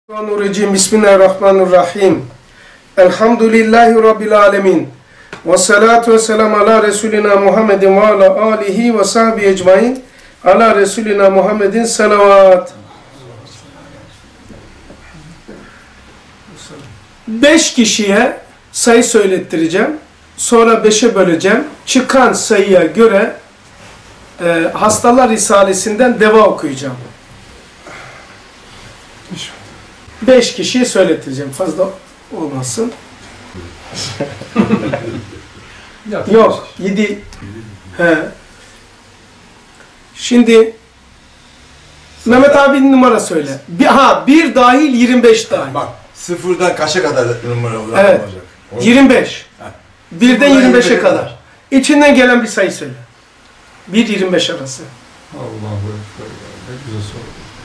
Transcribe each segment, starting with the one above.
Bismillahirrahmanirrahim. Elhamdülillahi Rabbil alemin. Ve salatu ve selamu ala Resulina Muhammedin ve ala alihi ve sahbihi ecmain. Ala Resulina Muhammedin salavat. 5 kişiye sayı söylettireceğim. Sonra 5'e böleceğim. Çıkan sayıya göre Hastalar Risalesinden deva okuyacağım. 5 kişiye söylettireceğim. Fazla olmasın. Yok. 7. Şimdi Mehmet abinin numara söyle. Bir dahil 25 dahil. Bak sıfırdan kaça kadar numara olacak? Evet. 25. Birden 25'e kadar. İçinden gelen bir sayı söyle. 1-25 arası. Allahu Ekber. Ne güzel soru.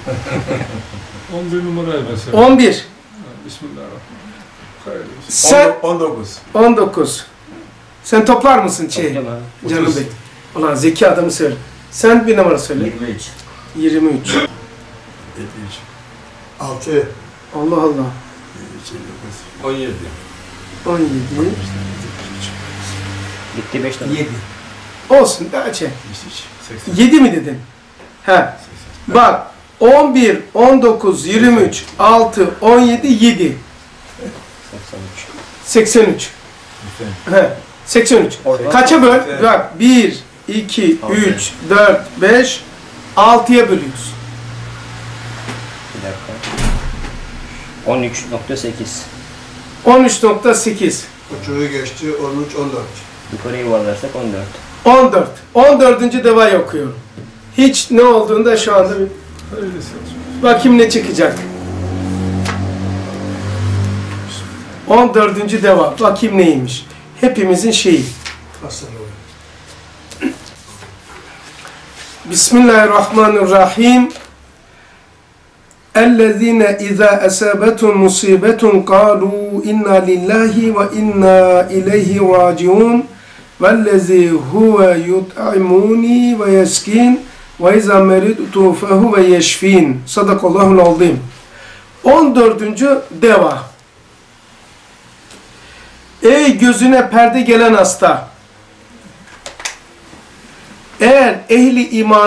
11 numarayı mesela. 11. Bismillahirrahmanirrahim. Sen 19. 19. Sen toplar mısın canım bey? Ulan zeki adamı söyle. Sen bir numara söyle. 23. 23. 73. 6. Allah Allah. 17. 17. Gitti 5 tane. 7. Olsun daha çek. 80. 7 mi dedin? He. Bak 11, 19, 23, 6, 17, 7. 83. He. 83. Kaça böl? Evet. Bak 1, 2, 3, 4, 5, 6'ya bölüyoruz. Bir dakika. 13.8. 13.8. Uçuğu geçti 13, 14. Yukarıya yuvarlarsak 14. 14. 14. devayı okuyorum. Hiç ne olduğunu da şu anda bir Hayırlısı olsun. bakayım ne çıkacak. 14. deva. Bakayım neymiş. Hepimizin şeyi. Bismillahirrahmanirrahim. اَلَّذ۪ينَ اِذَا أَسَابَتُمْ مُصِيبَةٌ قَالُوا اِنَّا لِلّٰهِ وَاِنَّا اِلَيْهِ رَاجِعُونَ وَالَّذ۪ي هُوَ يُطْعِمُونِي وَيَسْكِينَ وَاِذَا مَرِضْتُ فَهُوَ يَشْفِينَ Sadakallahul azim. 14. deva. Ey gözüne perde gelen hasta! Eğer ehli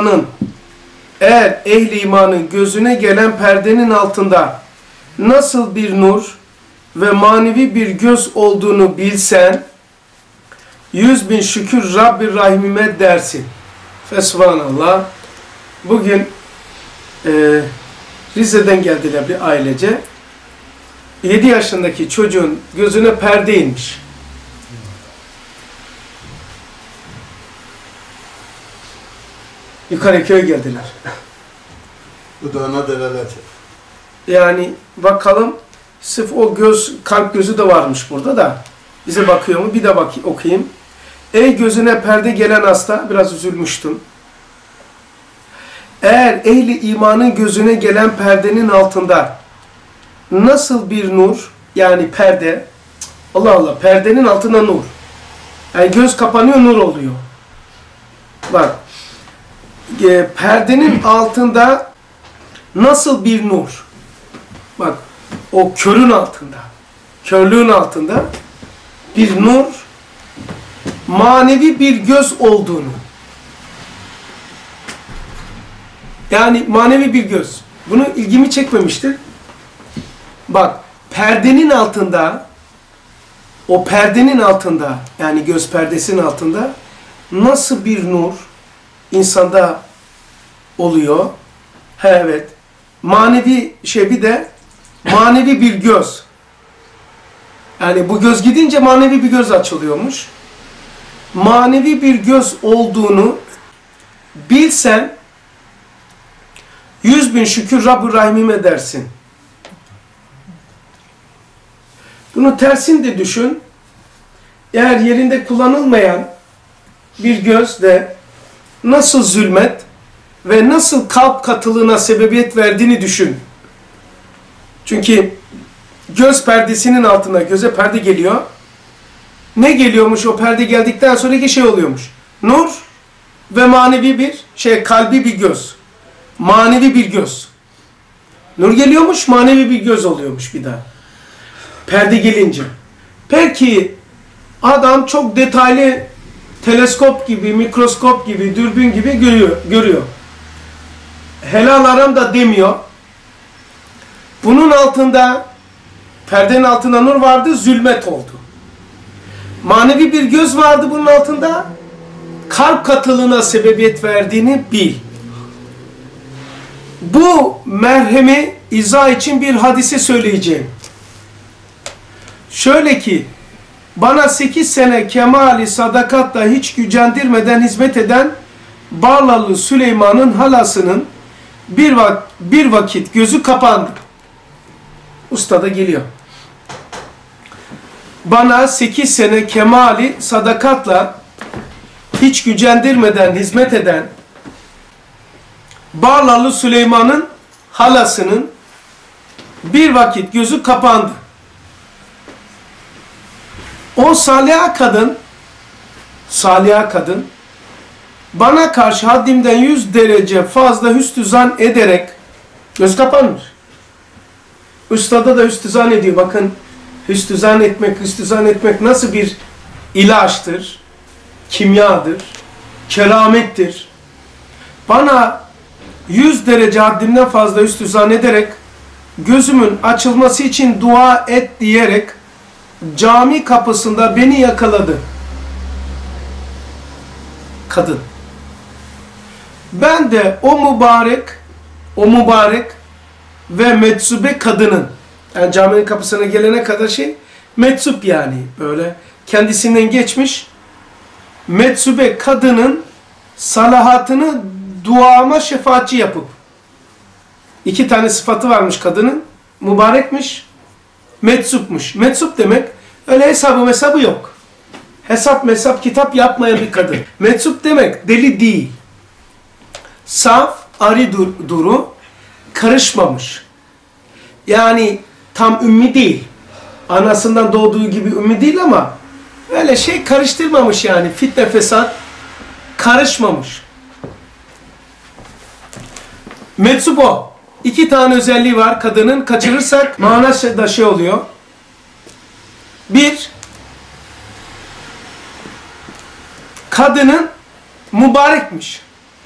imanın gözüne gelen perdenin altında nasıl bir nur ve manevi bir göz olduğunu bilsen 100.000 şükür Rabbi Rahim'ime dersin. Fesubhanallah. Bugün Rize'den geldiler bir ailece. 7 yaşındaki çocuğun gözüne perde inmiş. Yukarı köye geldiler. Bu da ona delalet. Yani bakalım, sırf o kalp gözü de varmış burada da. Bize bakıyor mu? Bir de okuyayım. Ey gözüne perde gelen hasta, biraz üzülmüştüm. Eğer ehli imanın gözüne gelen perdenin altında nasıl bir nur, yani perde, Allah Allah, perdenin altında nur. Yani göz kapanıyor, nur oluyor. Bak, perdenin altında nasıl bir nur? Bak, o körlüğün altında bir nur, manevi bir göz olduğunu. Yani manevi bir göz. Bunu ilgimi çekmemiştir. Bak, perdenin altında, o perdenin altında, yani göz perdesinin altında nasıl bir nur insanda oluyor? Evet. Manevi bir de manevi bir göz. Yani bu göz gidince manevi bir göz açılıyormuş. Manevi bir göz olduğunu bilsen 100.000 şükür Rabb-ı Rahim'ime dersin. Bunu tersin de düşün. Eğer yerinde kullanılmayan bir göz de nasıl zulmet ve nasıl kalp katılığına sebebiyet verdiğini düşün. Çünkü göz perdesinin altına göze perde geliyor. Ne geliyormuş o perde geldikten sonraki şey oluyormuş. Nur ve manevi bir kalbi bir göz. Manevi bir göz. Nur geliyormuş, manevi bir göz oluyormuş bir daha. Perde gelince. Peki adam çok detaylı teleskop gibi, mikroskop gibi, dürbün gibi görüyor. Helal aram da demiyor. Bunun altında, perdenin altında nur vardı, zulmet oldu. Manevi bir göz vardı bunun altında, kalp katılığına sebebiyet verdiğini bil. Bu merhemi izah için bir hadise söyleyeceğim. Şöyle ki, bana 8 sene kemali sadakatla hiç gücendirmeden hizmet eden Barlalı Süleyman'ın halasının bir vakit gözü kapandı. Usta da geliyor. Bana 8 sene kemali sadakatla hiç gücendirmeden hizmet eden Barlalı Süleyman'ın halasının bir vakit gözü kapandı. O saliha kadın bana karşı haddimden 100 derece fazla hüsnü zan ederek göz kapanmış. Ustada da hüsnü zan ediyor. Bakın hüsnü zan etmek nasıl bir ilaçtır, kimyadır, keramettir. Bana 100 derece haddimden fazla hüsnü zan ederek gözümün açılması için dua et diyerek cami kapısında beni yakaladı. Kadın. Ben de o mübarek ve meczube kadının, yani caminin kapısına gelene kadar meczup yani böyle kendisinden geçmiş meczube kadının salahatını duama şefaatçi yapıp, 2 tane sıfatı varmış kadının, mübarekmiş, meczupmuş. Meczup demek öyle hesabı yok. Hesap kitap yapmayan bir kadın. Meczup demek deli değil. Saf, arı duru, karışmamış. Yani tam ümmi değil. Anasından doğduğu gibi ümmi değil ama öyle karıştırmamış yani. Fitne fesat karışmamış. Meczup o. 2 tane özelliği var kadının. Kaçırırsak manası da oluyor. 1, kadının mübarekmiş.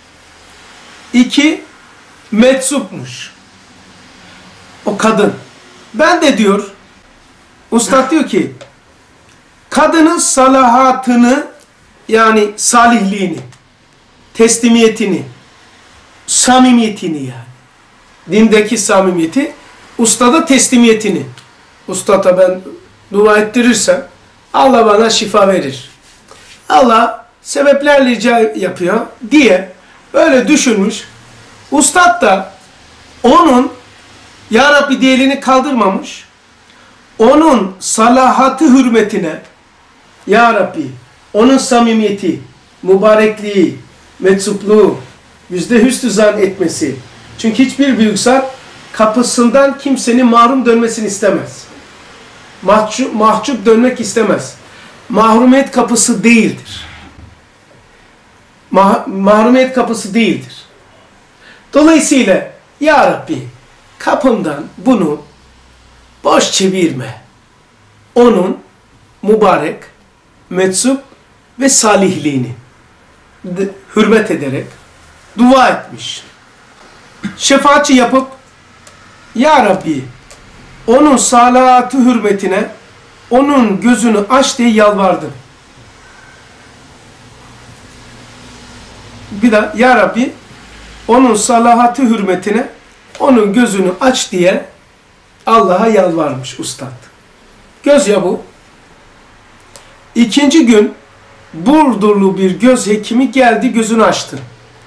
2, meczupmuş. O kadın. Ben de diyor, ustad diyor ki, kadının salahatını, yani salihliğini, teslimiyetini, samimiyetini yani, dindeki samimiyeti, ustada teslimiyetini, ustada ben dua ettirirsem Allah bana şifa verir. Allah sebeplerle rica yapıyor diye böyle düşünmüş. Ustad da onun Ya Rabbi diyeğini kaldırmamış. Onun salahatı hürmetine Ya Rabbi, onun samimiyeti, mübarekliği, meczupluğu, yüzde hüsnü zan etmesi. Çünkü hiçbir büyük zat kapısından kimsenin mahrum dönmesini istemez. Mahcup dönmek istemez. Mahrumiyet kapısı değildir. Mahrumiyet kapısı değildir. Dolayısıyla Ya Rabbi kapımdan bunu boş çevirme. Onun mübarek, meczup ve salihliğini hürmet ederek dua etmiş. Şefaatçi yapıp Ya Rabbi onun salahatı hürmetine onun gözünü aç diye yalvardım. Bir daha Ya Rabbi onun salahatı hürmetine onun gözünü aç diye Allah'a yalvarmış ustad. Göz ya bu. 2. gün Burdurlu bir göz hekimi geldi, gözünü açtı.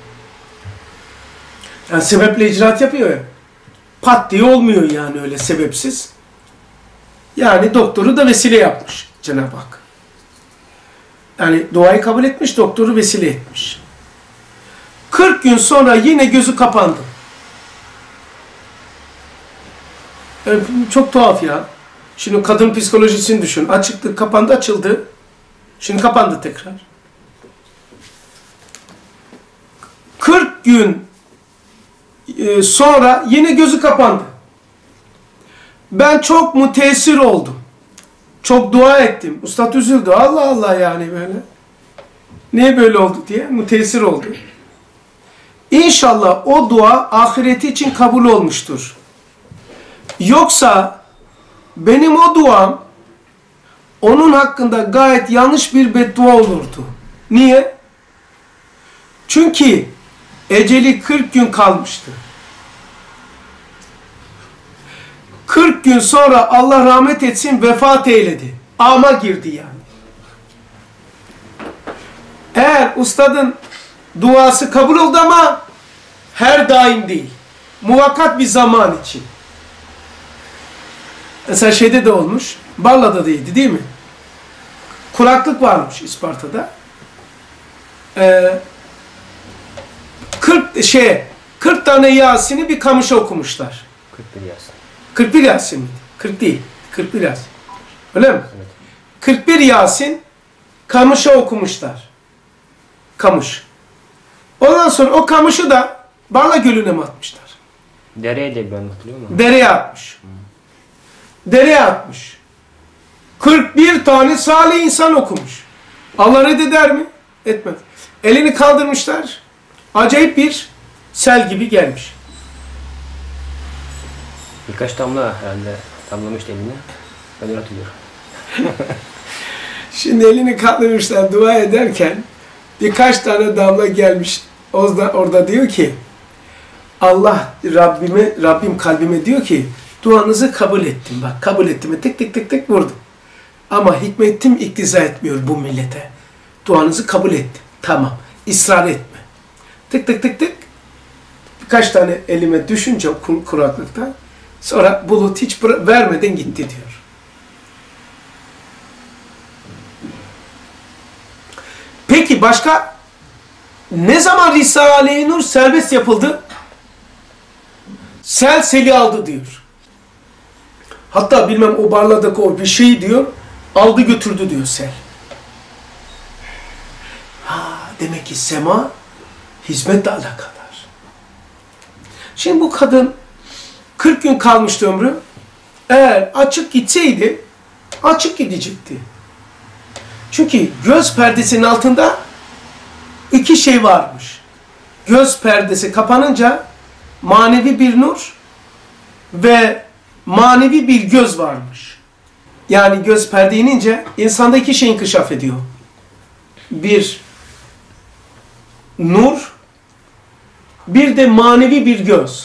Yani sebeple icraat yapıyor ya. Pat diye olmuyor yani öyle sebepsiz. Yani doktoru da vesile yapmış Cenab-ı Hak. Yani duayı kabul etmiş, doktoru vesile etmiş. 40 gün sonra yine gözü kapandı. Yani çok tuhaf ya. Şimdi kadın psikolojisini düşün. Açıktı, kapandı, açıldı. Şimdi kapandı tekrar. 40 gün Sonra yine gözü kapandı. Ben çok müteessir oldum. Çok dua ettim. Ustad üzüldü. Allah Allah yani böyle. Niye böyle oldu diye müteessir oldu. İnşallah o dua ahireti için kabul olmuştur. Yoksa benim o duam onun hakkında gayet yanlış bir beddua olurdu. Niye? Çünkü eceli 40 gün kalmıştı. 40 gün sonra Allah rahmet etsin vefat eyledi. Ama girdi yani. Eğer ustadın duası kabul oldu ama her daim değil. Muvakkat bir zaman için. Mesela şeyde de olmuş. Barla'da değildi değil mi? Kuraklık varmış İsparta'da. 40 tane Yasin'i bir kamışa okumuşlar. 41 Yasin. 41 Yasin miydi? 40 değil. 41 Yasin. Öyle mi? Evet. 41 Yasin kamışa okumuşlar. Kamış. Ondan sonra o kamışı da Barla Gölü'ne mi atmışlar? Dereye de ben hatırlıyor musun? Dereye atmış. Dereye atmış. 41 tane salih insan okumuş. Allah reddeder mi? Etmez. Elini kaldırmışlar. Acayip bir sel gibi gelmiş. Birkaç damla herhalde damlamıştı eline. Ben öyle hatırlıyorum. Şimdi elini kaldırmışlar dua ederken birkaç tane damla gelmiş. Orada diyor ki Allah Rabbim kalbime diyor ki duanızı kabul ettim. Bak kabul ettim. Tık tık tık tık vurdum. Ama hikmetim iktiza etmiyor bu millete. Duanızı kabul ettim. Tamam. İsrar etme. Tık tık tık tık. Birkaç tane elime düşünce kuraklıktan sonra bulut hiç vermeden gitti diyor. Peki başka ne zaman Risale-i Nur serbest yapıldı? Sel seli aldı diyor. Hatta bilmem o Barla'daki o bir şey diyor, aldı götürdü diyor sel. Demek ki sema hizmetle alakadar. Şimdi bu kadın 40 gün kalmıştı ömrü. Eğer açık gitseydi açık gidecekti. Çünkü göz perdesinin altında iki şey varmış. Göz perdesi kapanınca manevi bir nur ve manevi bir göz varmış. Yani göz perde inince insanda iki şey inkişaf ediyor. Bir nur, bir de manevi bir göz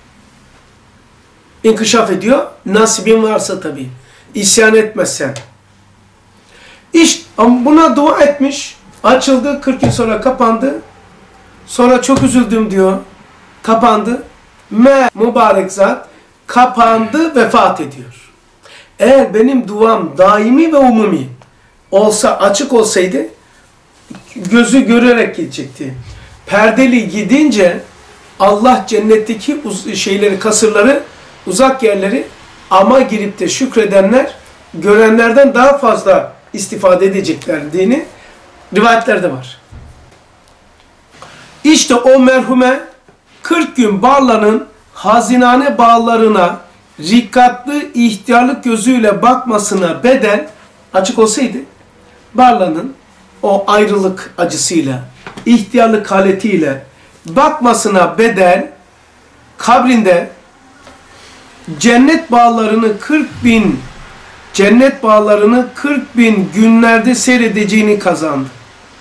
inkişaf ediyor. Nasibin varsa tabii. İsyan etmezsen. İşte buna dua etmiş. Açıldı. 40 gün sonra kapandı. Sonra çok üzüldüm diyor. Kapandı. Mübarek zat kapandı, vefat ediyor. Eğer benim duam daimi ve umumi olsa, açık olsaydı gözü görerek gidecekti. Perdeli gidince Allah cennetteki şeyleri, kasırları, uzak yerleri ama girip de şükredenler görenlerden daha fazla istifade edecekler dini rivayetlerde var. İşte o merhume 40 gün Barla'nın hazinane bağlarına rikkatlı ihtiyarlık gözüyle bakmasına bedel açık olsaydı Barla'nın o ayrılık acısıyla, ihtiyarlık haletiyle bakmasına bedel kabrinde cennet bağlarını 40 bin günlerde seyredeceğini kazandı.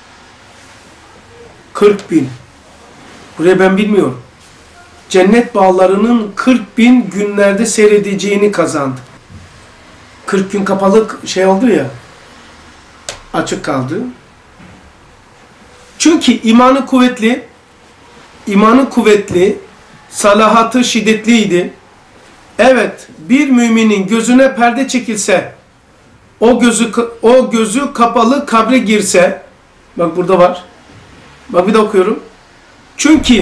40 bin. Buraya ben bilmiyorum. Cennet bağlarının 40 bin günlerde seyredeceğini kazandı. 40 gün kapalı şey oldu ya, açık kaldı. Çünkü imanı kuvvetli, salahatı şiddetliydi. Evet, bir müminin gözüne perde çekilse, o gözü kapalı kabre girse, bak burada var, bak bir de okuyorum. Çünkü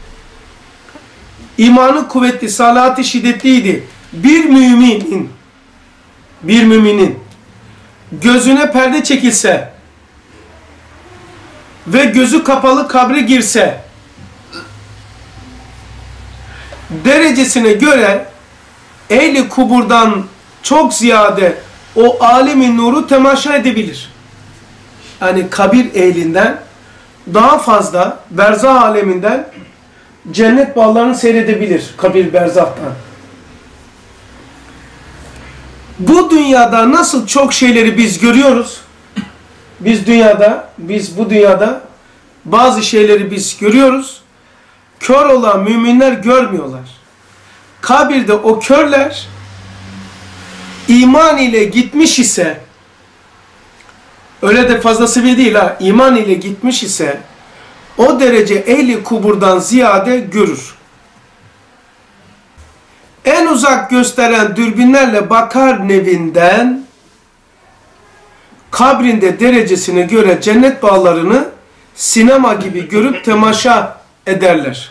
imanı kuvvetli, salahatı şiddetliydi. Bir müminin gözüne perde çekilse ve gözü kapalı kabre girse, derecesine göre ehli kuburdan çok ziyade o alemin nuru temaşa edebilir. Yani kabir ehlinden daha fazla berzah aleminden cennet bağlarını seyredebilir kabir berzahtan. Bu dünyada nasıl çok şeyleri biz görüyoruz? Biz bu dünyada bazı şeyleri biz görüyoruz. Kör olan müminler görmüyorlar. Kabirde o körler iman ile gitmiş ise, öyle de fazlası bir değil ha, iman ile gitmiş ise o derece ehli kuburdan ziyade görür. En uzak gösteren dürbünlerle bakar nevinden kabrinde derecesine göre cennet bağlarını sinema gibi görüp temaşa ederler.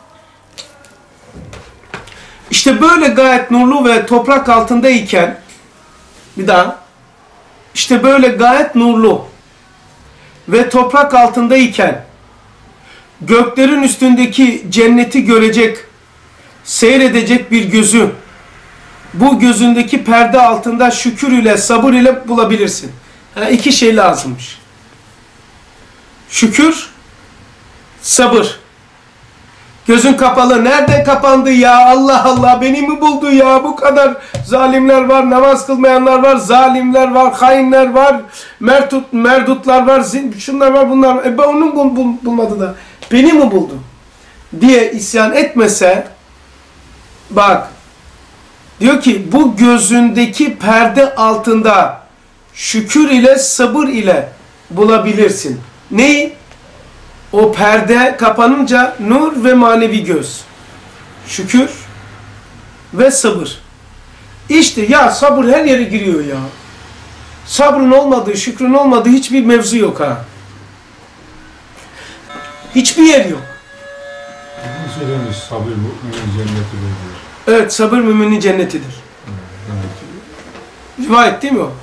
İşte böyle gayet nurlu ve toprak altındayken, bir daha, işte böyle gayet nurlu ve toprak altındayken göklerin üstündeki cenneti görecek, seyredecek bir gözü, bu gözündeki perde altında şükür ile sabır ile bulabilirsin. İki şey lazımmış. Şükür, sabır. Gözün kapalı. Nerede kapandı ya? Allah Allah, beni mi buldu ya? Bu kadar zalimler var, namaz kılmayanlar var, zalimler var, hainler var, merdutlar var, şunlar var, bunlar var. Onun bulmadı da beni mi buldu diye isyan etmese, bak diyor ki bu gözündeki perde altında şükür ile sabır ile bulabilirsin. Neyi? O perde kapanınca nur ve manevi göz. Şükür ve sabır. İşte ya sabır her yere giriyor ya. Sabrın olmadığı, şükrün olmadığı hiçbir mevzu yok ha. Hiçbir yer yok. Bunu söylemiş, sabır müminin cennetidir diyor. Evet, sabır müminin cennetidir. Rivayet değil mi o?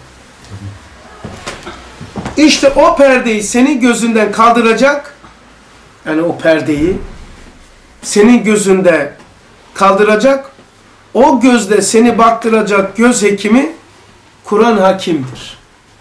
İşte o perdeyi senin gözünden kaldıracak, yani o perdeyi senin gözünde kaldıracak, o gözde seni baktıracak göz hekimi Kur'an hakimdir.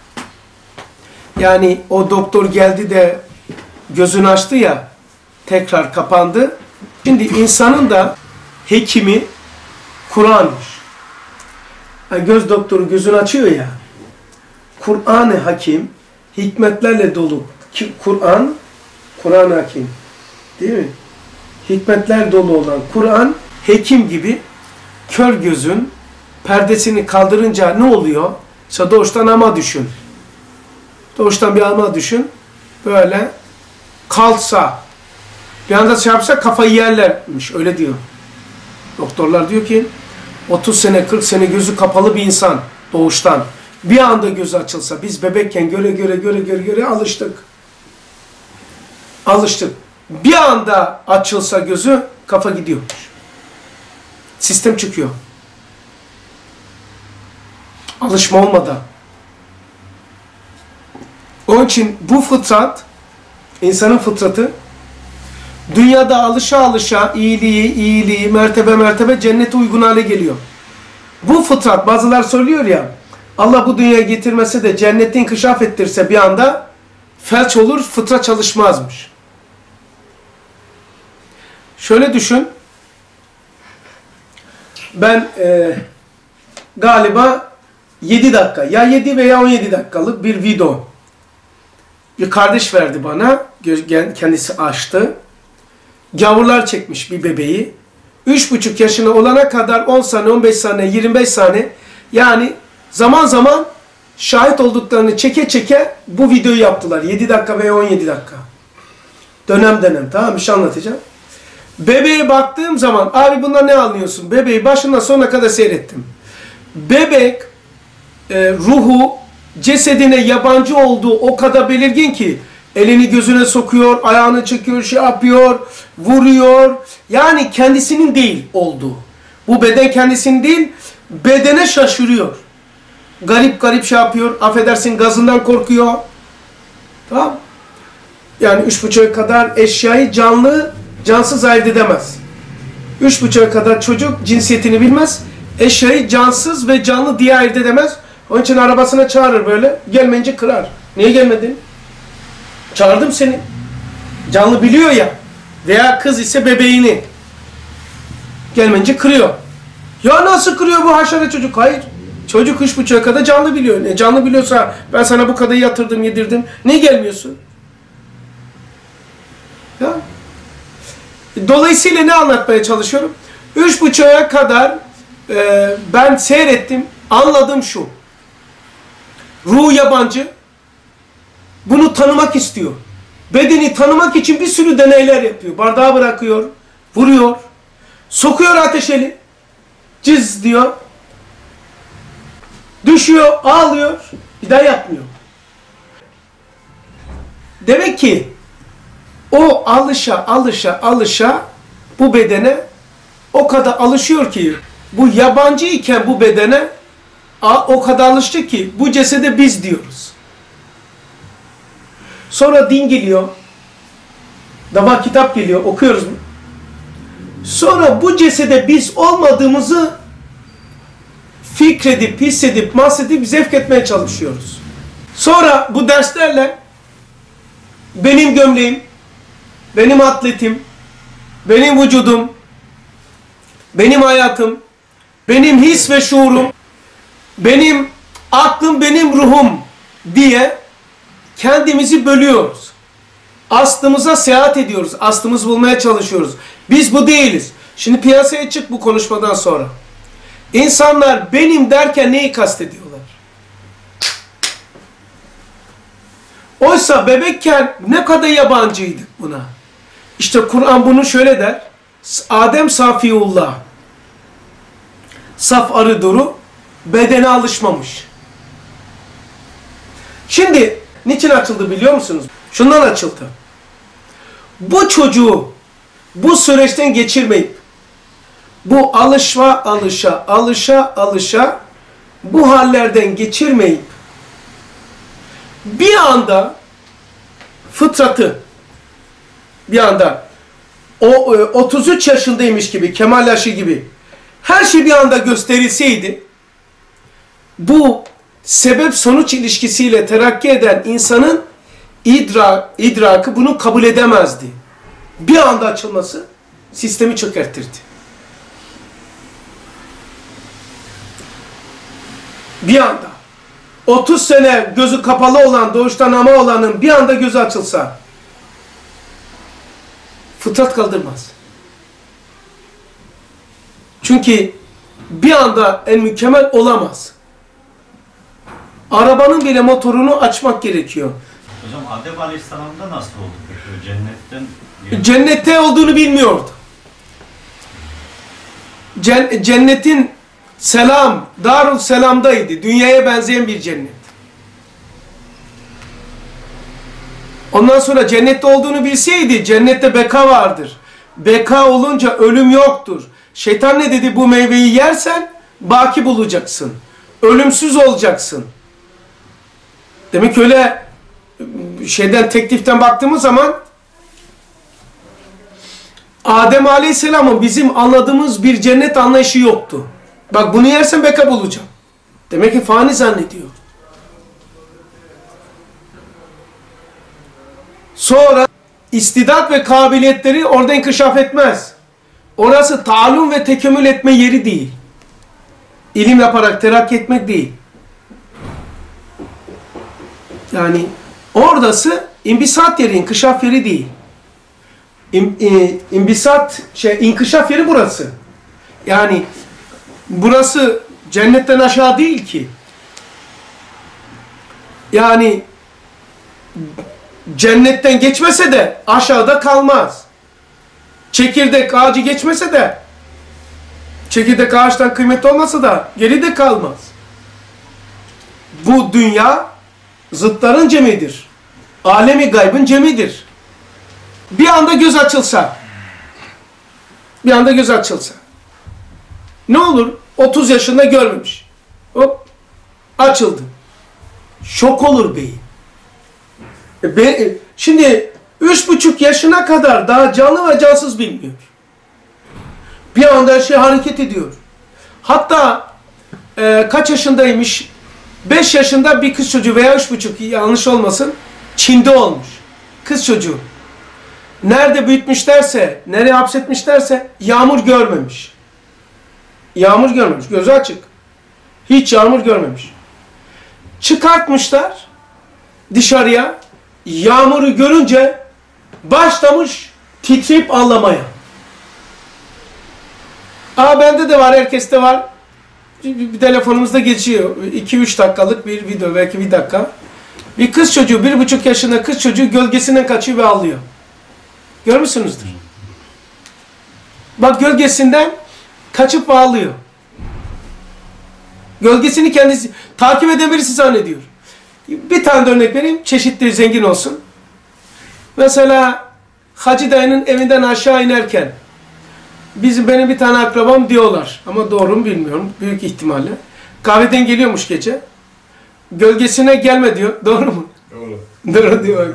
Yani o doktor geldi de gözünü açtı ya, tekrar kapandı. Şimdi insanın da hekimi Kur'an'mış. Yani göz doktoru gözünü açıyor ya, Kur'an-ı Hakim hikmetlerle dolu. Kur'an hakim. Değil mi? Hikmetler dolu olan Kur'an hekim gibi kör gözün perdesini kaldırınca ne oluyor? İşte doğuştan ama düşün. Doğuştan bir ama düşün. Böyle kalsa, bir anda şey yapsa kafayı yerlermiş. Öyle diyor. Doktorlar diyor ki 30 sene 40 sene gözü kapalı bir insan doğuştan bir anda gözü açılsa, biz bebekken göre alıştık. Alıştık. Bir anda açılsa gözü, kafa gidiyormuş. Sistem çıkıyor. Alışma olmadan. Onun için bu fıtrat, insanın fıtratı, dünyada alışa iyiliği mertebe cennete uygun hale geliyor. Bu fıtrat, bazılar söylüyor ya, Allah bu dünyaya getirmese de cenneti inkişaf ettirse bir anda felç olur, fıtrat çalışmazmış. Şöyle düşün, ben galiba 7 dakika, ya 7 veya 17 dakikalık bir video bir kardeş verdi bana, kendisi açtı. Gavurlar çekmiş bir bebeği. 3,5 yaşına olana kadar 10 saniye, 15 saniye, 25 saniye, yani zaman zaman şahit olduklarını çeke bu videoyu yaptılar. 7 dakika veya 17 dakika. Dönem, tamam, bir şey anlatacağım. Bebeğe baktığım zaman, abi bundan ne anlıyorsun? Bebeği başından sonuna kadar seyrettim. Bebek ruhu cesedine yabancı olduğu o kadar belirgin ki elini gözüne sokuyor, ayağını çekiyor, şey yapıyor, vuruyor. Yani kendisinin değil olduğu. Bu beden kendisinin değil, bedene şaşırıyor. Garip şey yapıyor, affedersin gazından korkuyor. Tamam. Yani 3,5'a kadar eşyayı cansız ayırt edemez. 3,5'a kadar çocuk cinsiyetini bilmez. Eşyayı cansız ve canlı diye ayırt edemez. Onun için arabasına çağırır böyle. Gelmeyince kırar. Niye gelmedin? Çağırdım seni. Canlı biliyor ya. Veya kız ise bebeğini. Gelmeyince kırıyor. Ya nasıl kırıyor bu haşere çocuk? Hayır. Çocuk 3,5'a kadar canlı biliyor. Canlı biliyorsa ben sana bu kadar yatırdım, yedirdim. Niye gelmiyorsun? Ya. Dolayısıyla ne anlatmaya çalışıyorum? 3,5'a kadar ben seyrettim, anladım şu. Ruh yabancı, bunu tanımak istiyor. Bedeni tanımak için bir sürü deneyler yapıyor. Bardağı bırakıyor, vuruyor, sokuyor ateşeli, cız diyor, düşüyor, ağlıyor, bir daha yapmıyor. Demek ki o alışa bu bedene o kadar alışıyor ki bu yabancı iken bu bedene o kadar alıştı ki bu cesede biz diyoruz. Sonra din geliyor. Dava kitap geliyor. Okuyoruz mu? Sonra bu cesede biz olmadığımızı fikredip, hissedip, mahsedip zevk etmeye çalışıyoruz. Sonra bu derslerle benim gömleğim, benim atletim, benim vücudum, benim hayatım, benim his ve şuurum, benim aklım, benim ruhum diye kendimizi bölüyoruz. Aslımıza seyahat ediyoruz. Aslımızı bulmaya çalışıyoruz. Biz bu değiliz. Şimdi piyasaya çık bu konuşmadan sonra. İnsanlar benim derken neyi kastediyorlar? Oysa bebekken ne kadar yabancıydık buna. İşte Kur'an bunu şöyle der. Adem Safiullah. Saf arı duru bedene alışmamış. Şimdi niçin açıldı biliyor musunuz? Şundan açıldı. Bu çocuğu bu süreçten geçirmeyip bu alışa bu hallerden geçirmeyip bir anda fıtratı bir anda o 33 yaşındaymış gibi, kemal yaşı gibi her şey bir anda gösterilseydi bu sebep sonuç ilişkisiyle terakki eden insanın idraki bunu kabul edemezdi. Bir anda açılması sistemi çökertirdi. Bir anda 30 sene gözü kapalı olan, doğuştan ama olanın bir anda gözü açılsa fıtrat kaldırmaz. Çünkü bir anda en mükemmel olamaz. Arabanın bile motorunu açmak gerekiyor. Hocam Adem Aleyhisselam'da nasıl oldu peki? Cennetten... Cennette olduğunu bilmiyordu. Cennetin selam, Darul Selam'daydı. Dünyaya benzeyen bir cennet. Ondan sonra cennette olduğunu bilseydi, cennette beka vardır. Beka olunca ölüm yoktur. Şeytan ne dedi? Bu meyveyi yersen baki bulacaksın. Ölümsüz olacaksın. Demek öyle tekliften baktığımız zaman Adem Aleyhisselam'ın bizim anladığımız bir cennet anlayışı yoktu. Bak bunu yersen beka bulacağım. Demek ki fani zannediyor. Sonra istidat ve kabiliyetleri orada inkişaf etmez. Orası ta'allum ve tekemmül etme yeri değil. İlim yaparak terakki etmek değil. Yani oradası imbisat yeri, inkişaf yeri değil. İnkişaf yeri burası. Yani burası cennetten aşağı değil ki. Yani cennetten geçmese de aşağıda kalmaz. Çekirdek ağacı geçmese de çekirdek ağaçtan kıymetli olmasa da geride kalmaz. Bu dünya zıtların cemidir. Alemi gaybın cemidir. Bir anda göz açılsa ne olur? 30 yaşında görmemiş. Hop açıldı. Şok olur beyin. Şimdi 3,5 yaşına kadar daha canlı ve cansız bilmiyor. Bir anda her şey hareket ediyor. Hatta kaç yaşındaymış? 5 yaşında bir kız çocuğu veya 3,5, yanlış olmasın, Çin'de olmuş. Kız çocuğu. Nerede büyütmüşlerse, nereye hapsetmişlerse yağmur görmemiş. Yağmur görmemiş. Gözü açık. Hiç yağmur görmemiş. Çıkartmışlar dışarıya. Yağmuru görünce başlamış titreyip ağlamaya. Bende de var, herkeste var. Bir telefonumuzda geçiyor. 2-3 dakikalık bir video, belki bir dakika. Bir kız çocuğu, 1,5 yaşında kız çocuğu gölgesinden kaçıyor ve ağlıyor. Görmüşsünüzdür. Bak, gölgesinden kaçıp ağlıyor. Gölgesini kendisi takip eden birisi zannediyor. Bir tane de örnek vereyim, çeşitli, zengin olsun. Mesela Hacı dayının evinden aşağı inerken benim bir tane akrabam diyorlar ama doğru mu bilmiyorum, büyük ihtimalle. Kahveden geliyormuş gece. Gölgesine gelme diyor. Doğru mu? Doğru. Doğru diyor.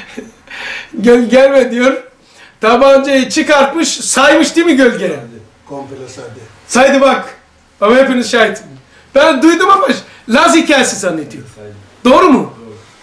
Gelme diyor. Tabancayı çıkartmış, saymış değil mi gölgeye? Komple saydı. Saydı bak. Ama hepiniz şahit. Ben duydum ama Laz hikayesi zannediyor. Doğru mu?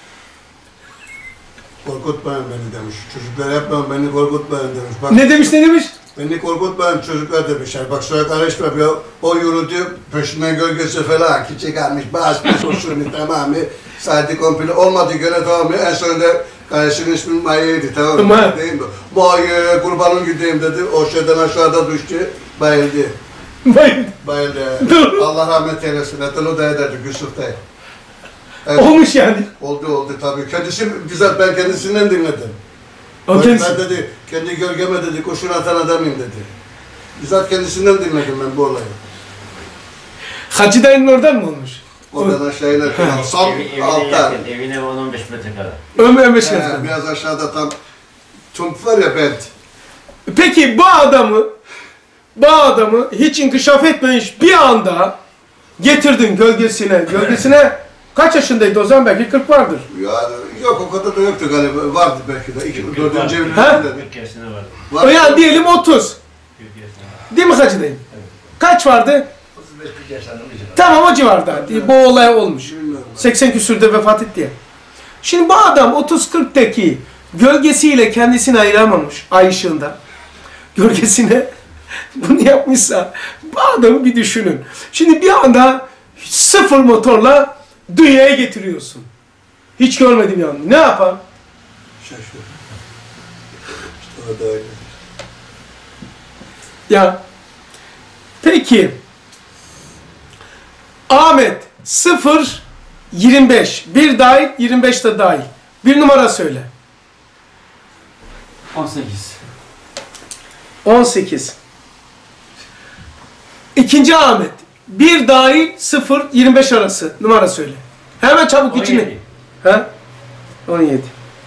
Korkutmayın beni demiş. Çocuklar yapmayın beni korkutmayın demiş. Bak, Ne demiş? beni korkutmayın çocuklar demişler. Bak sonra karışma ya. O yürüdü peşinden gölgesi falan ki çıkarmış. Basmış o suyunu tamamı. Saydı komple. Olmadı göre tamamı. En sonunda kardeşinin ismi Maya'ydı, tamam mı? Değil mi? Maya kurbanın gideyim dedi. O şeyden aşağıda düştü. Bayıldı. Bayıldı. Allah rahmet eylesin. Zaten o da ederdi Yusuf Bey. Evet. Olmuş yani. Oldu tabii. Kendisi bizzat ben kendisinden dinledim. O kendisi. Ben dedi, kendi gölgeme dedi, kurşun atan adamım dedi. Bizzat kendisinden dinledim ben bu olayı. Hacı dayının oradan mı olmuş? Oradan aşağı inerken son altta. Evine 10-15 metrekare. Ömer Biraz aşağıda tam tump var ya bent. Peki bu adamı hiç inkişaf etmemiş bir anda getirdin gölgesine kaç yaşındaydı o zaman? Belki 40 vardır. Ya yok o kadar da yoktu galiba. Vardı belki de. 4. evlilikte. 40 yaşında vardı. O yani diyelim 30. 40 yaşında vardı. Değil mi Hacı dayım? Evet. Kaç vardı? 35-40 yaşlarında bir civarı. Tamam, o civarda. Bu olay olmuş. Bilmiyorum. 80 küsürde vefat etti ya. Şimdi bu adam 30-40'daki gölgesiyle kendisini ayıramamış ay ışığında. Gölgesine bunu yapmışsa bu adamı bir düşünün. Şimdi bir anda sıfır motorla dünyaya getiriyorsun. Hiç görmedim yani. Ne yapar? Şaşır. İşte o da öyle. Ya peki Ahmet 0-25 bir dahil 25 de dahil. Bir numara söyle. 18. 18. İkinci Ahmet. 1 dahil 0-25 arası. Numara söyle. Hemen çabuk içini. He? 17.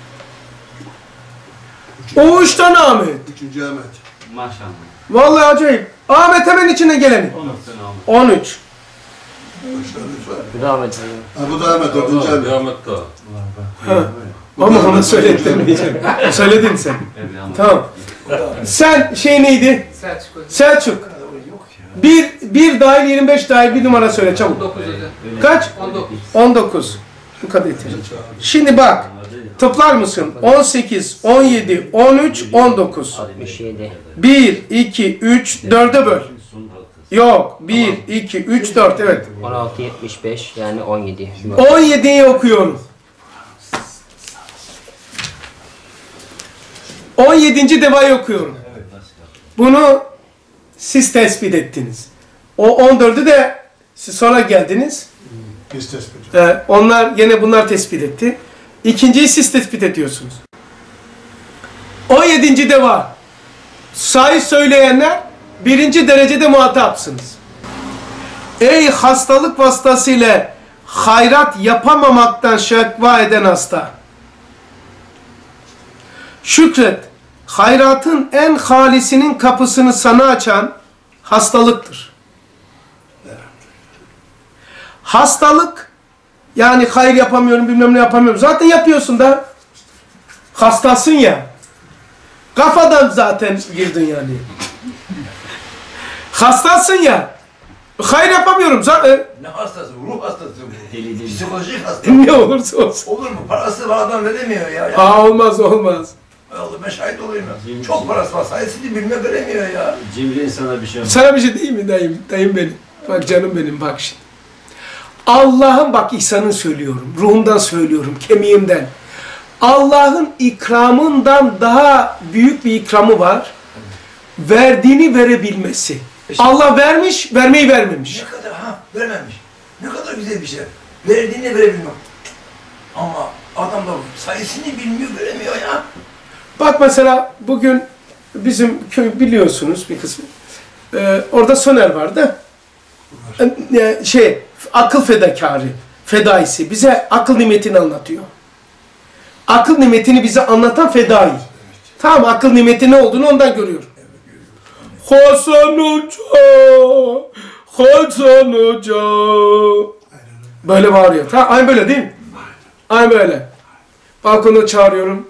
O 3 tane Ahmet. 3. Ahmet. Maşallah. Vallahi acayip. Ahmet hemen içine geleni. 13. Başka lütfen. Bir daha Ahmet. Ha bu da Ahmet, 4. Ahmet. Ahmet daha. Ha. Ama onu söylettirmeyeceğim. Söyledin sen. Tamam. Sen şey neydi? Selçuk. 1 dahil 25 dahil bir numara söyle çabuk. 19 hocam. Kaç? 19. Bu kadar yeter. Şimdi bak. Toplar mısın? 18, 17, 13, 19. 67. 1, 2, 3, 4'e böl. Yok. 1, 2, 3, 4. Evet. 16, 75 yani 17. 17'yi okuyorum. 17. devayı okuyorum. Bunu siz tespit ettiniz. O 14'ü de siz sonra geldiniz. Biz tespit. Onlar yine bunlar tespit etti. İkinciyi siz tespit ediyorsunuz. 17. deva. Sayı söyleyenler 1. derecede muhatapsınız. Ey hastalık vasıtasıyla hayrat yapamamaktan şekva eden hasta. Şükret, hayratın en halisinin kapısını sana açan hastalıktır. Hastalık, yani hayır yapamıyorum, bilmem ne yapamıyorum. Zaten yapıyorsun da. Hastasın ya. Kafadan zaten girdin yani. Hastasın ya. Hayır yapamıyorum. Ne hastası? Ruh hastası bu. Deli deli. Psikolojik hasta. Ne olursa olsun. Olur mu? Parası var adam veremiyor ya. Aa olmaz olmaz. Hay Allah ben şahit olayım ya. Çok parası var. Sayesinde bilme veremiyor ya. Cimri insana bir şey yapmaz. Sana bir şey değil mi dayım? Dayım benim. Bak canım benim bak şimdi. Allah'ın bak İsa'nın söylüyorum. Ruhumdan söylüyorum. Kemiğimden. Allah'ın ikramından daha büyük bir ikramı var. Verdiğini verebilmesi. Allah vermiş, vermeyi vermemiş. Ne kadar vermemiş. Ne kadar güzel bir şey. Verdiğini verebilmem. Ama adam da sayısını bilmiyor, veremiyor ya. Bak mesela bugün bizim köy biliyorsunuz bir kısmı. Orada Soner vardı. Akıl fedakarı, fedaisi. Bize akıl nimetini anlatıyor. Akıl nimetini bize anlatan fedai. Tamam akıl nimeti ne olduğunu ondan görüyor. Hasan Hoca, Hasan Hoca. Böyle bağırıyor. Tamam, aynı böyle değil mi? Aynı böyle. Balkona çağırıyorum.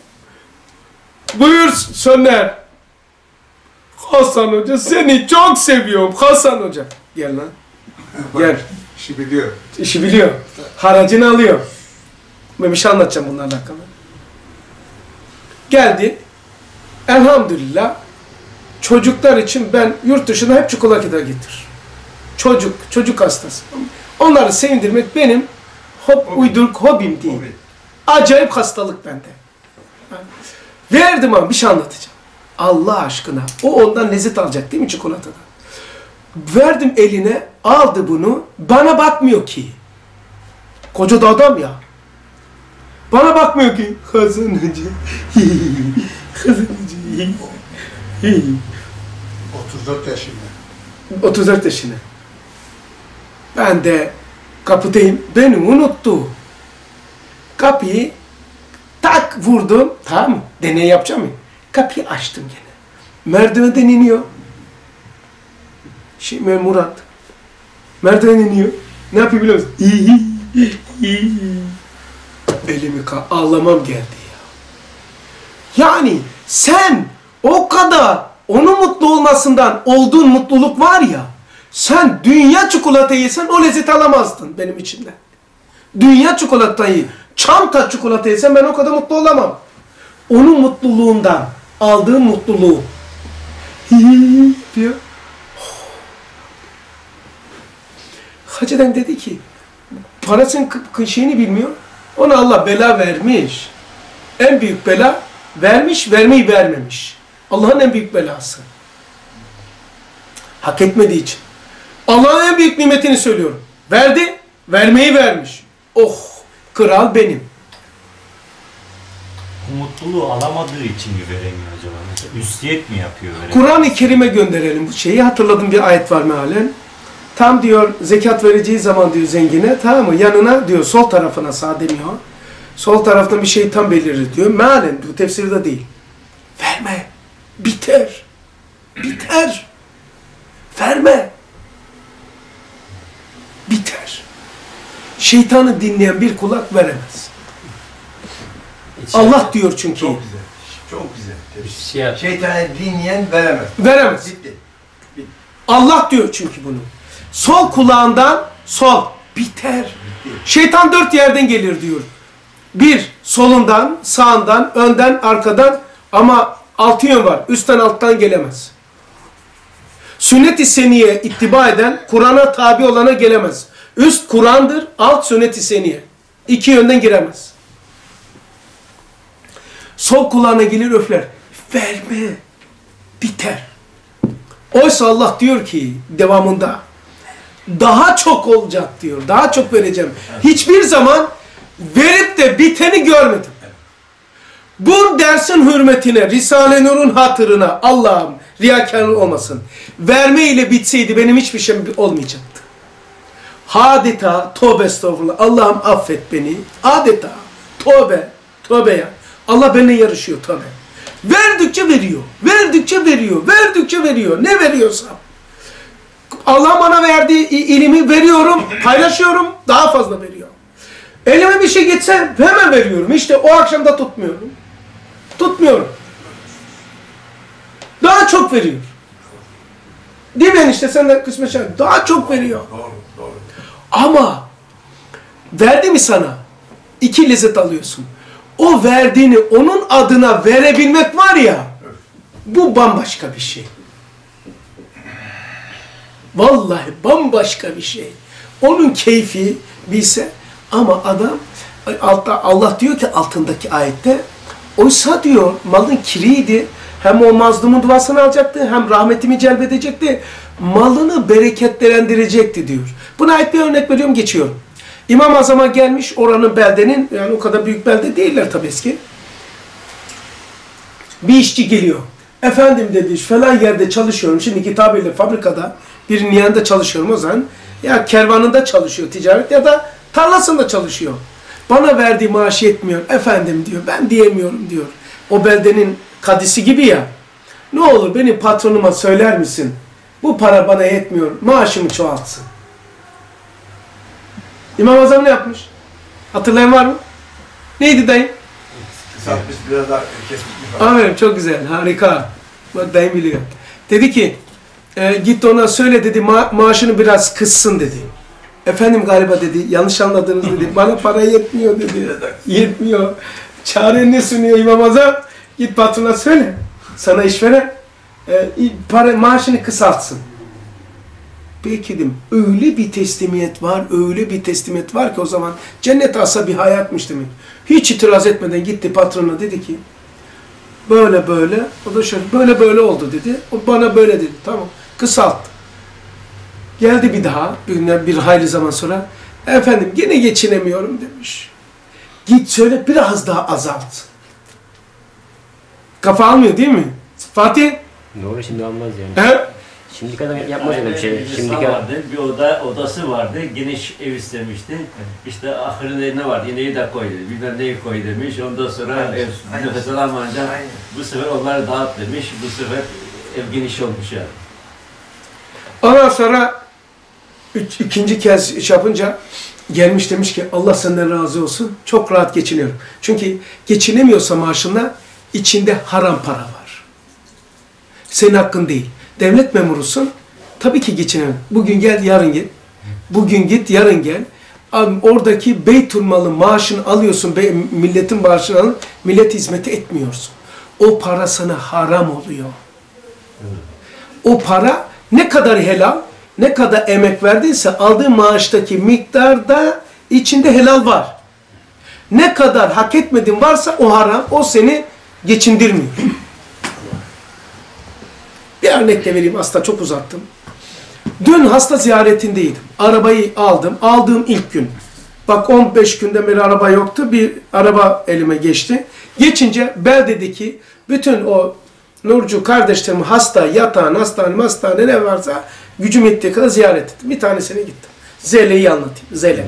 Buyur Soner. Hasan Hoca seni çok seviyorum Hasan Hoca. Gel lan. Gel. İşi biliyor. İşi biliyor. Haracını alıyor. Ben bir şey anlatacağım bunlarla alakalı. Geldi. Elhamdülillah çocuklar için ben yurt dışına hep çikolata getir. Çocuk hastası. Onları sevindirmek benim uyduruk hobim değil. Acayip hastalık bende. Verdim ama bir şey anlatacağım. Allah aşkına. O ondan lezzet alacak değil mi çikolatadan? Verdim eline, aldı bunu. Bana bakmıyor ki. Koca da adam ya. Bana bakmıyor ki. Kazanıcı. Kazanıcı. 34 yaşında. 34 yaşında. Ben de kapıdayım. Beni unuttu. Kapıyı tak vurdum. Tamam mı? Deney yapacağım mı? Kapıyı açtım gene. Merdivenden iniyor. Şimdi Murat. Merdiven iniyor. Ne yapıyor biliyor musun? Elimi ağlamam geldi ya. Yani sen o kadar onun mutlu olmasından olduğun mutluluk var ya, sen dünya çikolata yesen o lezzeti alamazdın benim içimden. Dünya çikolatayı, çanta çikolata yesen ben o kadar mutlu olamam. Onun mutluluğundan aldığım mutluluğu diyor. Hacıdan dedi ki, parasının şeyini bilmiyor. Ona Allah bela vermiş. En büyük bela vermiş, vermeyi vermemiş. Allah'ın en büyük belası. Hak etmediği için. Allah'ın en büyük nimetini söylüyorum. Verdi, vermeyi vermiş. Oh, kral benim. Bu mutluluğu alamadığı için mi veremiyor acaba? Mesela üstiyet mi yapıyor? Kur'an-ı Kerim'e gönderelim bu şeyi. Hatırladığım bir ayet var mealen. Tam diyor zekat vereceği zaman diyor zengine, tamam mı? Yanına diyor sol tarafına sağ demiyor. Sol taraftan bir şey tam belirir diyor. Mealen bu tefsirde değil. Verme. Biter. Biter. Verme. Biter. Şeytanı dinleyen bir kulak veremez. Allah diyor çünkü. Çok güzel. Çok güzel. Şey, Şeytanı dinleyen veremez. Veremez. Bitti. Allah diyor çünkü bunu. Sol kulağından sol. Biter. Şeytan 4 yerden gelir diyor. 1. Solundan, sağından, önden, arkadan ama 6 yön var. Üstten alttan gelemez. Sünnet-i seniye ittiba eden, Kur'an'a tabi olana gelemez. Üst Kur'an'dır, alt sünnet-i seniye. 2 yönden giremez. Sol kulağına gelir öfler. Verme. Biter. Oysa Allah diyor ki devamında daha çok olacak diyor. Daha çok vereceğim. Hiçbir zaman verip de biteni görmedim. Bu dersin hürmetine, Risale-i Nur'un hatırına Allah'ım riyakarlık olmasın. Verme ile bitseydi benim hiçbir şeyim olmayacaktı. Adeta tövbe estağfurullah. Allah'ım affet beni. Adeta tövbe. Tövbe ya. Allah benimle yarışıyor tövbe. Verdikçe veriyor. Verdikçe veriyor. Verdikçe veriyor. Ne veriyorsam. Allah bana verdiği ilimi veriyorum. Paylaşıyorum. Daha fazla veriyor. Elime bir şey geçse hemen veriyorum. İşte o akşam da tutmuyorum. Tutmuyorum. Daha çok veriyor. Değil mi enişte? Sen de kısmet şahit. Daha çok veriyor. Doğru, doğru. Ama verdi mi sana? 2 lezzet alıyorsun. O verdiğini onun adına verebilmek var ya, bu bambaşka bir şey. Vallahi bambaşka bir şey. Onun keyfi bilse ama adam Allah diyor ki altındaki ayette, oysa diyor malın kiriydi. Hem o mazlumun duasını alacaktı, hem rahmetimi celbedecekti. Malını bereketlendirecekti diyor. Buna ait bir örnek veriyorum, geçiyorum. İmam-ı Azam'a gelmiş, oranın beldenin, yani o kadar büyük belde değiller tabii eski. Bir işçi geliyor. Efendim dedi, falan yerde çalışıyorum. Şimdiki tabirle fabrikada, birinin yanında çalışıyorum o zaman. Ya kervanında çalışıyor ticaret ya da tarlasında çalışıyor. Bana verdiği maaşı yetmiyor. Efendim diyor, ben diyemiyorum diyor. O beldenin kadisi gibi ya. Ne olur benim patronuma söyler misin? Bu para bana yetmiyor, maaşımı çoğaltsın. İmam Azam ne yapmış? Hatırlayan var mı? Neydi dayım? Kısaltmış, biraz daha kesmiş falan. Aferin, çok güzel, harika. Bak dayım biliyor. Dedi ki, git ona söyle dedi, maaşını biraz kıssın dedi. Efendim galiba dedi, yanlış anladınız dedi, bana para yetmiyor dedi. Yetmiyor. Çare ne sunuyor İmam Azam? Git patrona söyle. Sana işveren maaşını kısaltsın. Peki dedim, öyle bir teslimiyet var, öyle bir teslimiyet var ki o zaman cennet asa bir hayatmış demek. Hiç itiraz etmeden gitti patrona dedi ki, böyle böyle, o da şöyle, böyle böyle oldu dedi. O bana böyle dedi, tamam, kısalttı. Geldi bir daha, bir hayli zaman sonra, efendim gene geçinemiyorum demiş. Git söyle biraz daha azalt. Kafa almıyor değil mi? Fatih? Doğru, şimdi almaz yani. He? Şimdiki adam yapmaz öyle bir şey. Birisi Şimdiki vardı, bir odası vardı, geniş ev istemişti. İşte ahırında ne vardı, neyi de koy dedi, bilmem neyi koy demiş. Ondan sonra ev nefes alamayınca bu sefer onları dağıt demiş. Bu sefer ev geniş olmuş yani. Ondan sonra ikinci kez iş yapınca gelmiş demiş ki Allah senden razı olsun. Çok rahat geçiniyorum. Çünkü geçinemiyorsa maaşına içinde haram para var. Senin hakkın değil. Devlet memurusun. Tabii ki geçinemem. Bugün gel, yarın gel. Bugün git, yarın gel. Oradaki beytulmalı maaşını alıyorsun, milletin maaşını alıp millet hizmeti etmiyorsun. O para sana haram oluyor. O para ne kadar helal, ne kadar emek verdiyse aldığı maaştaki miktarda içinde helal var. Ne kadar hak etmedin varsa o haram, o seni geçindirmiyor. Bir örnek de vereyim, aslında çok uzattım. Dün hasta ziyaretindeydim. Arabayı aldım. Aldığım ilk gün. Bak 15 günden beri araba yoktu. Bir araba elime geçti. Geçince beldedeki bütün o Nurcu kardeşlerimi hasta, yatağın, hastane ne varsa gücüm yettiği kadar ziyaret ettim. Bir tanesine gittim. Zelek'i anlatayım. Zelek.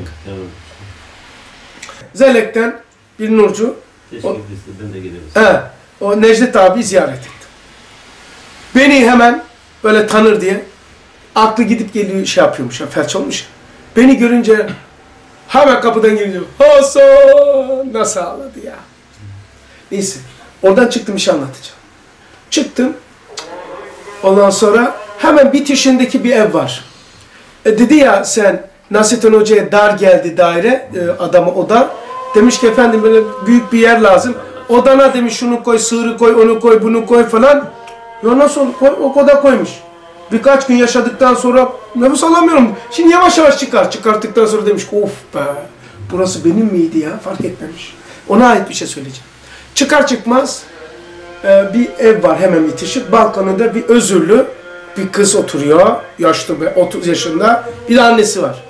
Zelek'ten bir Nurcu. Ben de giderim. O Necdet abi ziyaret ettim. Beni hemen böyle tanır diye aklı gidip geliyor, şey yapıyormuş, felç olmuş. Beni görünce hemen kapıdan girince Hasan nasıl ağladı ya. Neyse. Oradan çıktım, bir şey anlatacağım. Çıktım. Ondan sonra hemen bitişindeki bir ev var. Dedi ya sen Nasrettin Hoca'ya dar geldi daire, adama oda. Demiş ki efendim böyle büyük bir yer lazım. Odana demiş şunu koy, sığırı koy, onu koy, bunu koy falan. Ya nasıl koy? O kadar koymuş. Birkaç gün yaşadıktan sonra nefes alamıyorum. Şimdi yavaş yavaş çıkar. Çıkarttıktan sonra demiş ki of be. Burası benim miydi ya? Fark etmemiş. Ona ait bir şey söyleyeceğim. Çıkar çıkmaz bir ev var hemen bitişik. Balkonunda bir özürlü bir kız oturuyor. Yaşlı be 30 yaşında. Bir de annesi var.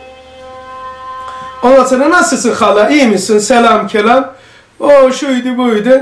Ondan sonra nasılsın hala? İyi misin? Selam kelam. O şuydu buydu.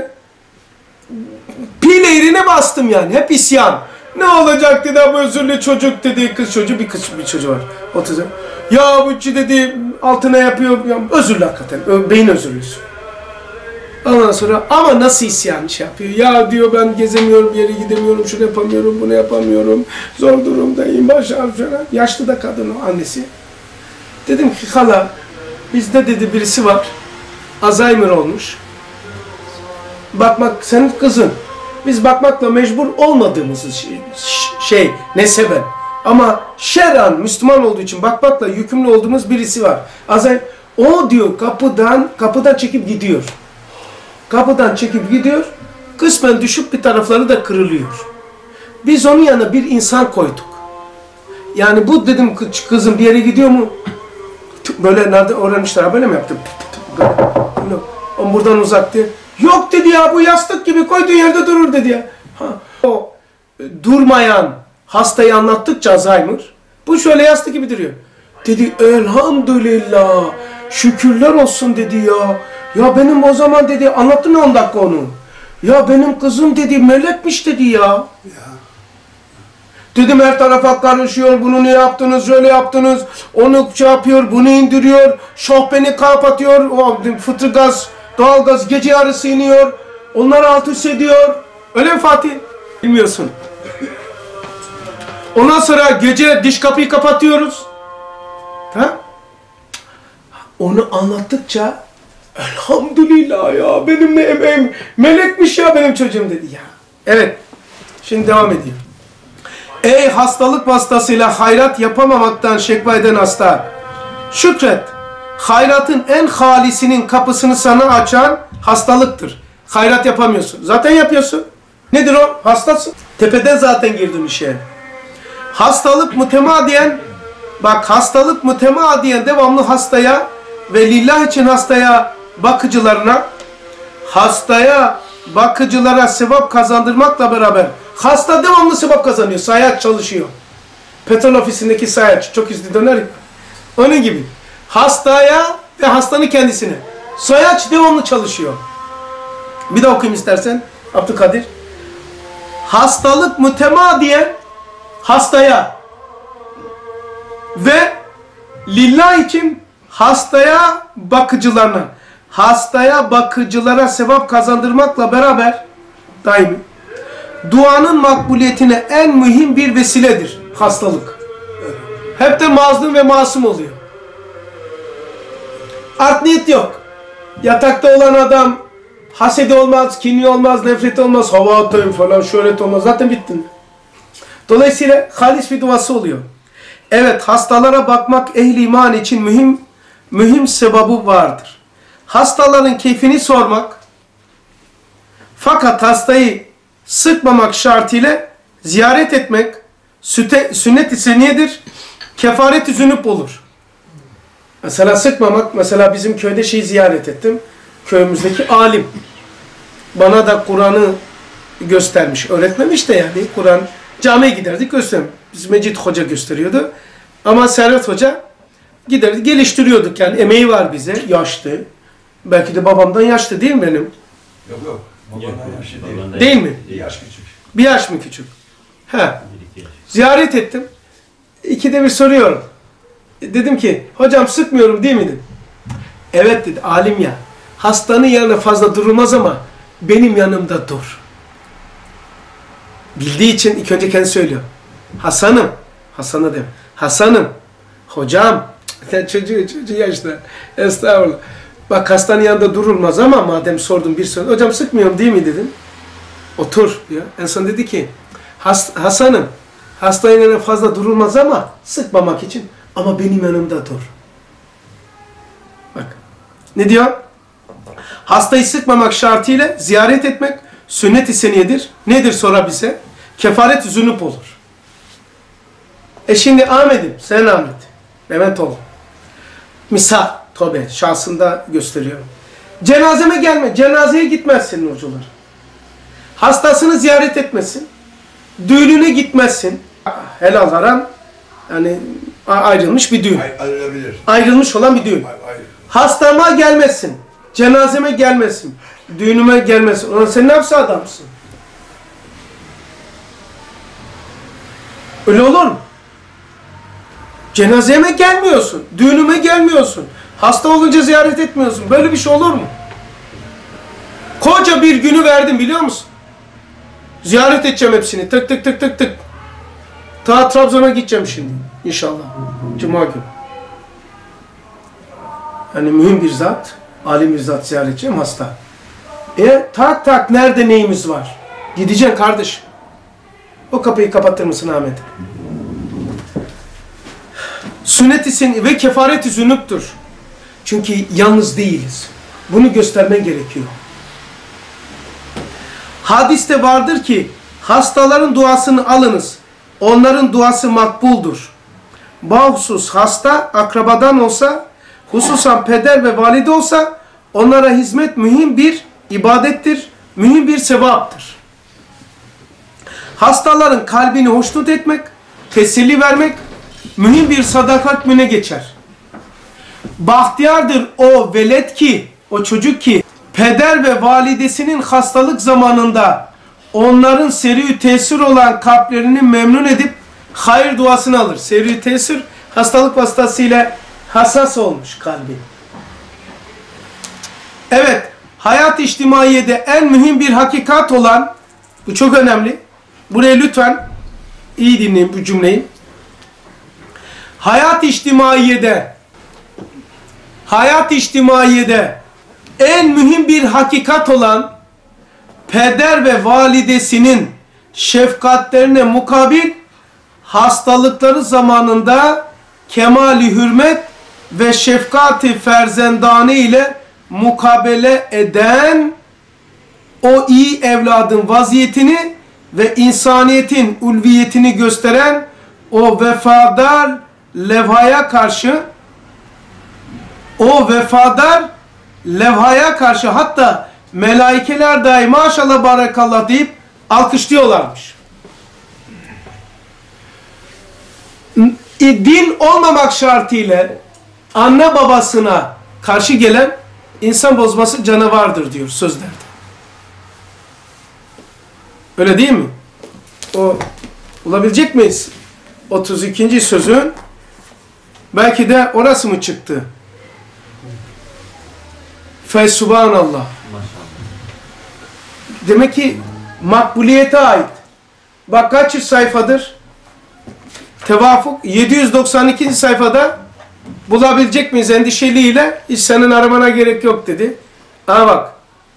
Pil eğrine bastım yani. Hep isyan. Ne olacak dedi bu özürlü çocuk dedi. Kız çocuğu bir çocuğu var. 30. Ya bu dedi altına yapıyor. Ya, özürlü hakikaten. Beyin özürlüsü. Ondan sonra ama nasıl isyan şey yapıyor. Ya diyor ben gezemiyorum, bir yere gidemiyorum, şunu yapamıyorum, bunu yapamıyorum. Zor durumdayım, başarım falan. Yaşlı da kadın o annesi. Dedim ki hala bizde dedi birisi var. Alzheimer olmuş. Bak senin kızın. Biz bakmakla mecbur olmadığımız şey neseben. Ama şer'an Müslüman olduğu için bakmakla yükümlü olduğumuz birisi var. O diyor kapıdan çekip gidiyor. Kapıdan çekip gidiyor. Kısmen düşüp bir tarafları da kırılıyor. Biz onun yanına bir insan koyduk. Yani bu dedim kızım bir yere gidiyor mu? Böyle nerede öğrenmişler böyle mi yaptım? Böyle. O buradan uzak diye. Yok dedi ya bu yastık gibi koyduğun yerde durur dedi ya. O durmayan hastayı anlattıkça Alzheimer bu şöyle yastık gibi duruyor. Dedi elhamdülillah şükürler olsun dedi ya. Ya benim o zaman dedi anlattım ya 10 dakika onu. Ya benim kızım dedi melekmiş dedi ya. Dedim her tarafa karışıyor, bunu ne yaptınız, şöyle yaptınız, onu şey yapıyor, bunu indiriyor, şofbeni kapatıyor, o fıtı gaz, doğalgaz gece yarısı iniyor, onları alt üst ediyor. Öyle mi Fatih? Bilmiyorsun. Ondan sonra gece diş kapıyı kapatıyoruz. Ha? Onu anlattıkça elhamdülillah ya benim ne emeğim melekmiş ya benim çocuğum dedi ya. Evet. Şimdi devam ediyor. Ey hastalık vasıtasıyla hayrat yapamamaktan şekva eden hasta. Şükret. Hayratın en halisinin kapısını sana açan hastalıktır. Hayrat yapamıyorsun. Zaten yapıyorsun. Nedir o? Hastasın. Tepeden zaten girdin işe. Hastalık mütemadiyen, bak hastalık mütemadiyen devamlı hastaya ve lillah için hastaya bakıcılara sevap kazandırmakla beraber hasta devamlı sevap kazanıyor. Sayaç çalışıyor. Petrol ofisindeki sayaç çok hızlı döner ya. Onun gibi. Hastaya ve hastanın kendisine. Sayaç devamlı çalışıyor. Bir de okuyayım istersen Abdülkadir. Hastalık mütemadiyen hastaya ve lillah için hastaya bakıcılara sevap kazandırmakla beraber daimi duanın makbuliyetine en mühim bir vesiledir hastalık. Hep de mazlum ve masum oluyor. Art niyet yok. Yatakta olan adam hasedi olmaz, kini olmaz, nefreti olmaz, hava atayım falan, şöhret olmaz. Zaten bittin. Dolayısıyla halis bir duası oluyor. Evet, hastalara bakmak ehli iman için mühim sebabı vardır. Hastaların keyfini sormak, fakat hastayı sıkmamak şartıyla ziyaret etmek sünnet-i seniyedir, kefaret-i zünüp olur. Mesela sıkmamak, mesela bizim köyde ziyaret ettim. Köyümüzdeki alim. Bana da Kur'an'ı göstermiş. Öğretmemiş de yani. Kur'an camiye giderdik göstermiş. Biz Mecit Hoca gösteriyordu. Ama Servet Hoca giderdik. Geliştiriyorduk yani. Emeği var bize. Yaşlı. Belki de babamdan yaşlı değil mi benim? Yok. Babandan yaşlı değil. Değil mi? Yaş küçük. Bir yaş mı küçük? He. Ziyaret ettim. İkide bir soruyorum. Dedim ki hocam sıkmıyorum değil mi dedim. Evet dedi alim ya. Hastanın yanına fazla durulmaz ama benim yanımda dur. Bildiği için ilk önce kendi söylüyor. Hasan'a dem. Hasan'ım, hocam, çocuğu yaşlı. Estağfurullah. Bak hastanın yanında durulmaz ama madem sordum bir soru. Hocam sıkmıyorum değil mi dedim. Otur diyor. En son dedi ki Hasan'ım, hastanın yanına fazla durulmaz ama sıkmamak için ama benim yanımda dur. Bak. Ne diyor? Hastayı sıkmamak şartıyla ziyaret etmek sünnet-i seniyedir. Nedir sonra bize? Kefaret-i zünüp olur. Şimdi Ahmet'im, sen Ahmet. Levent oğlum. Misal, tövbe, şahsında gösteriyorum. Cenazeme gelme, cenazeye gitmezsin nurcular. Hastasını ziyaret etmesin. Düğününe gitmezsin. Helal haram, yani ayrılmış bir düğün. Ayrılabilir. Ayrılmış olan bir düğün. Hastama gelmesin. Cenazeme gelmesin. Düğünüme gelmesin. Ona sen ne yapsa adamsın. Öyle olur mu? Cenazeme gelmiyorsun. Düğünüme gelmiyorsun. Hasta olunca ziyaret etmiyorsun. Böyle bir şey olur mu? Koca bir günü verdim biliyor musun? Ziyaret edeceğim hepsini. Tık tık tık tık tık. Ta Trabzon'a gideceğim şimdi. İnşallah. Cuma günü. Yani mühim bir zat. Alim bir zat ziyaret edeceğim hasta. Tak nerede neyimiz var? Gideceksin kardeş. O kapıyı kapatır mısın Ahmet? Sünnet-i ve kefaret-i zünüptür. Çünkü yalnız değiliz. Bunu göstermen gerekiyor. Hadiste vardır ki hastaların duasını alınız. Onların duası makbuldur. Bahusus hasta akrabadan olsa, hususan peder ve valide olsa onlara hizmet mühim bir ibadettir, mühim bir sevaptır. Hastaların kalbini hoşnut etmek, teselli vermek mühim bir sadakat müne geçer. Bahtiyardır o velet ki, o çocuk ki peder ve validesinin hastalık zamanında onların seri tesir olan kalplerini memnun edip hayır duasını alır. Seri tesir hastalık vasıtasıyla hassas olmuş kalbi. Evet, hayat içtimaiyede en mühim bir hakikat olan, bu çok önemli. Buraya lütfen iyi dinleyin bu cümleyi. Hayat içtimaiyede en mühim bir hakikat olan peder ve validesinin şefkatlerine mukabil hastalıkları zamanında kemali hürmet ve şefkati ferzendane ile mukabele eden o iyi evladın vaziyetini ve insaniyetin ulviyetini gösteren o vefadar levhaya karşı hatta melaikeler dahi maşallah barakallah deyip alkışlıyorlarmış. Din olmamak şartıyla anne babasına karşı gelen insan bozması canavardır diyor sözlerde. Öyle değil mi? O bulabilecek miyiz? 32. sözün belki de orası mı çıktı? Fesubhanallah. Demek ki makbuliyete ait. Bak kaç sayfadır? Tevafuk 792. sayfada bulabilecek miyiz endişeliyle? Hiç senin aramana gerek yok dedi. Ama bak.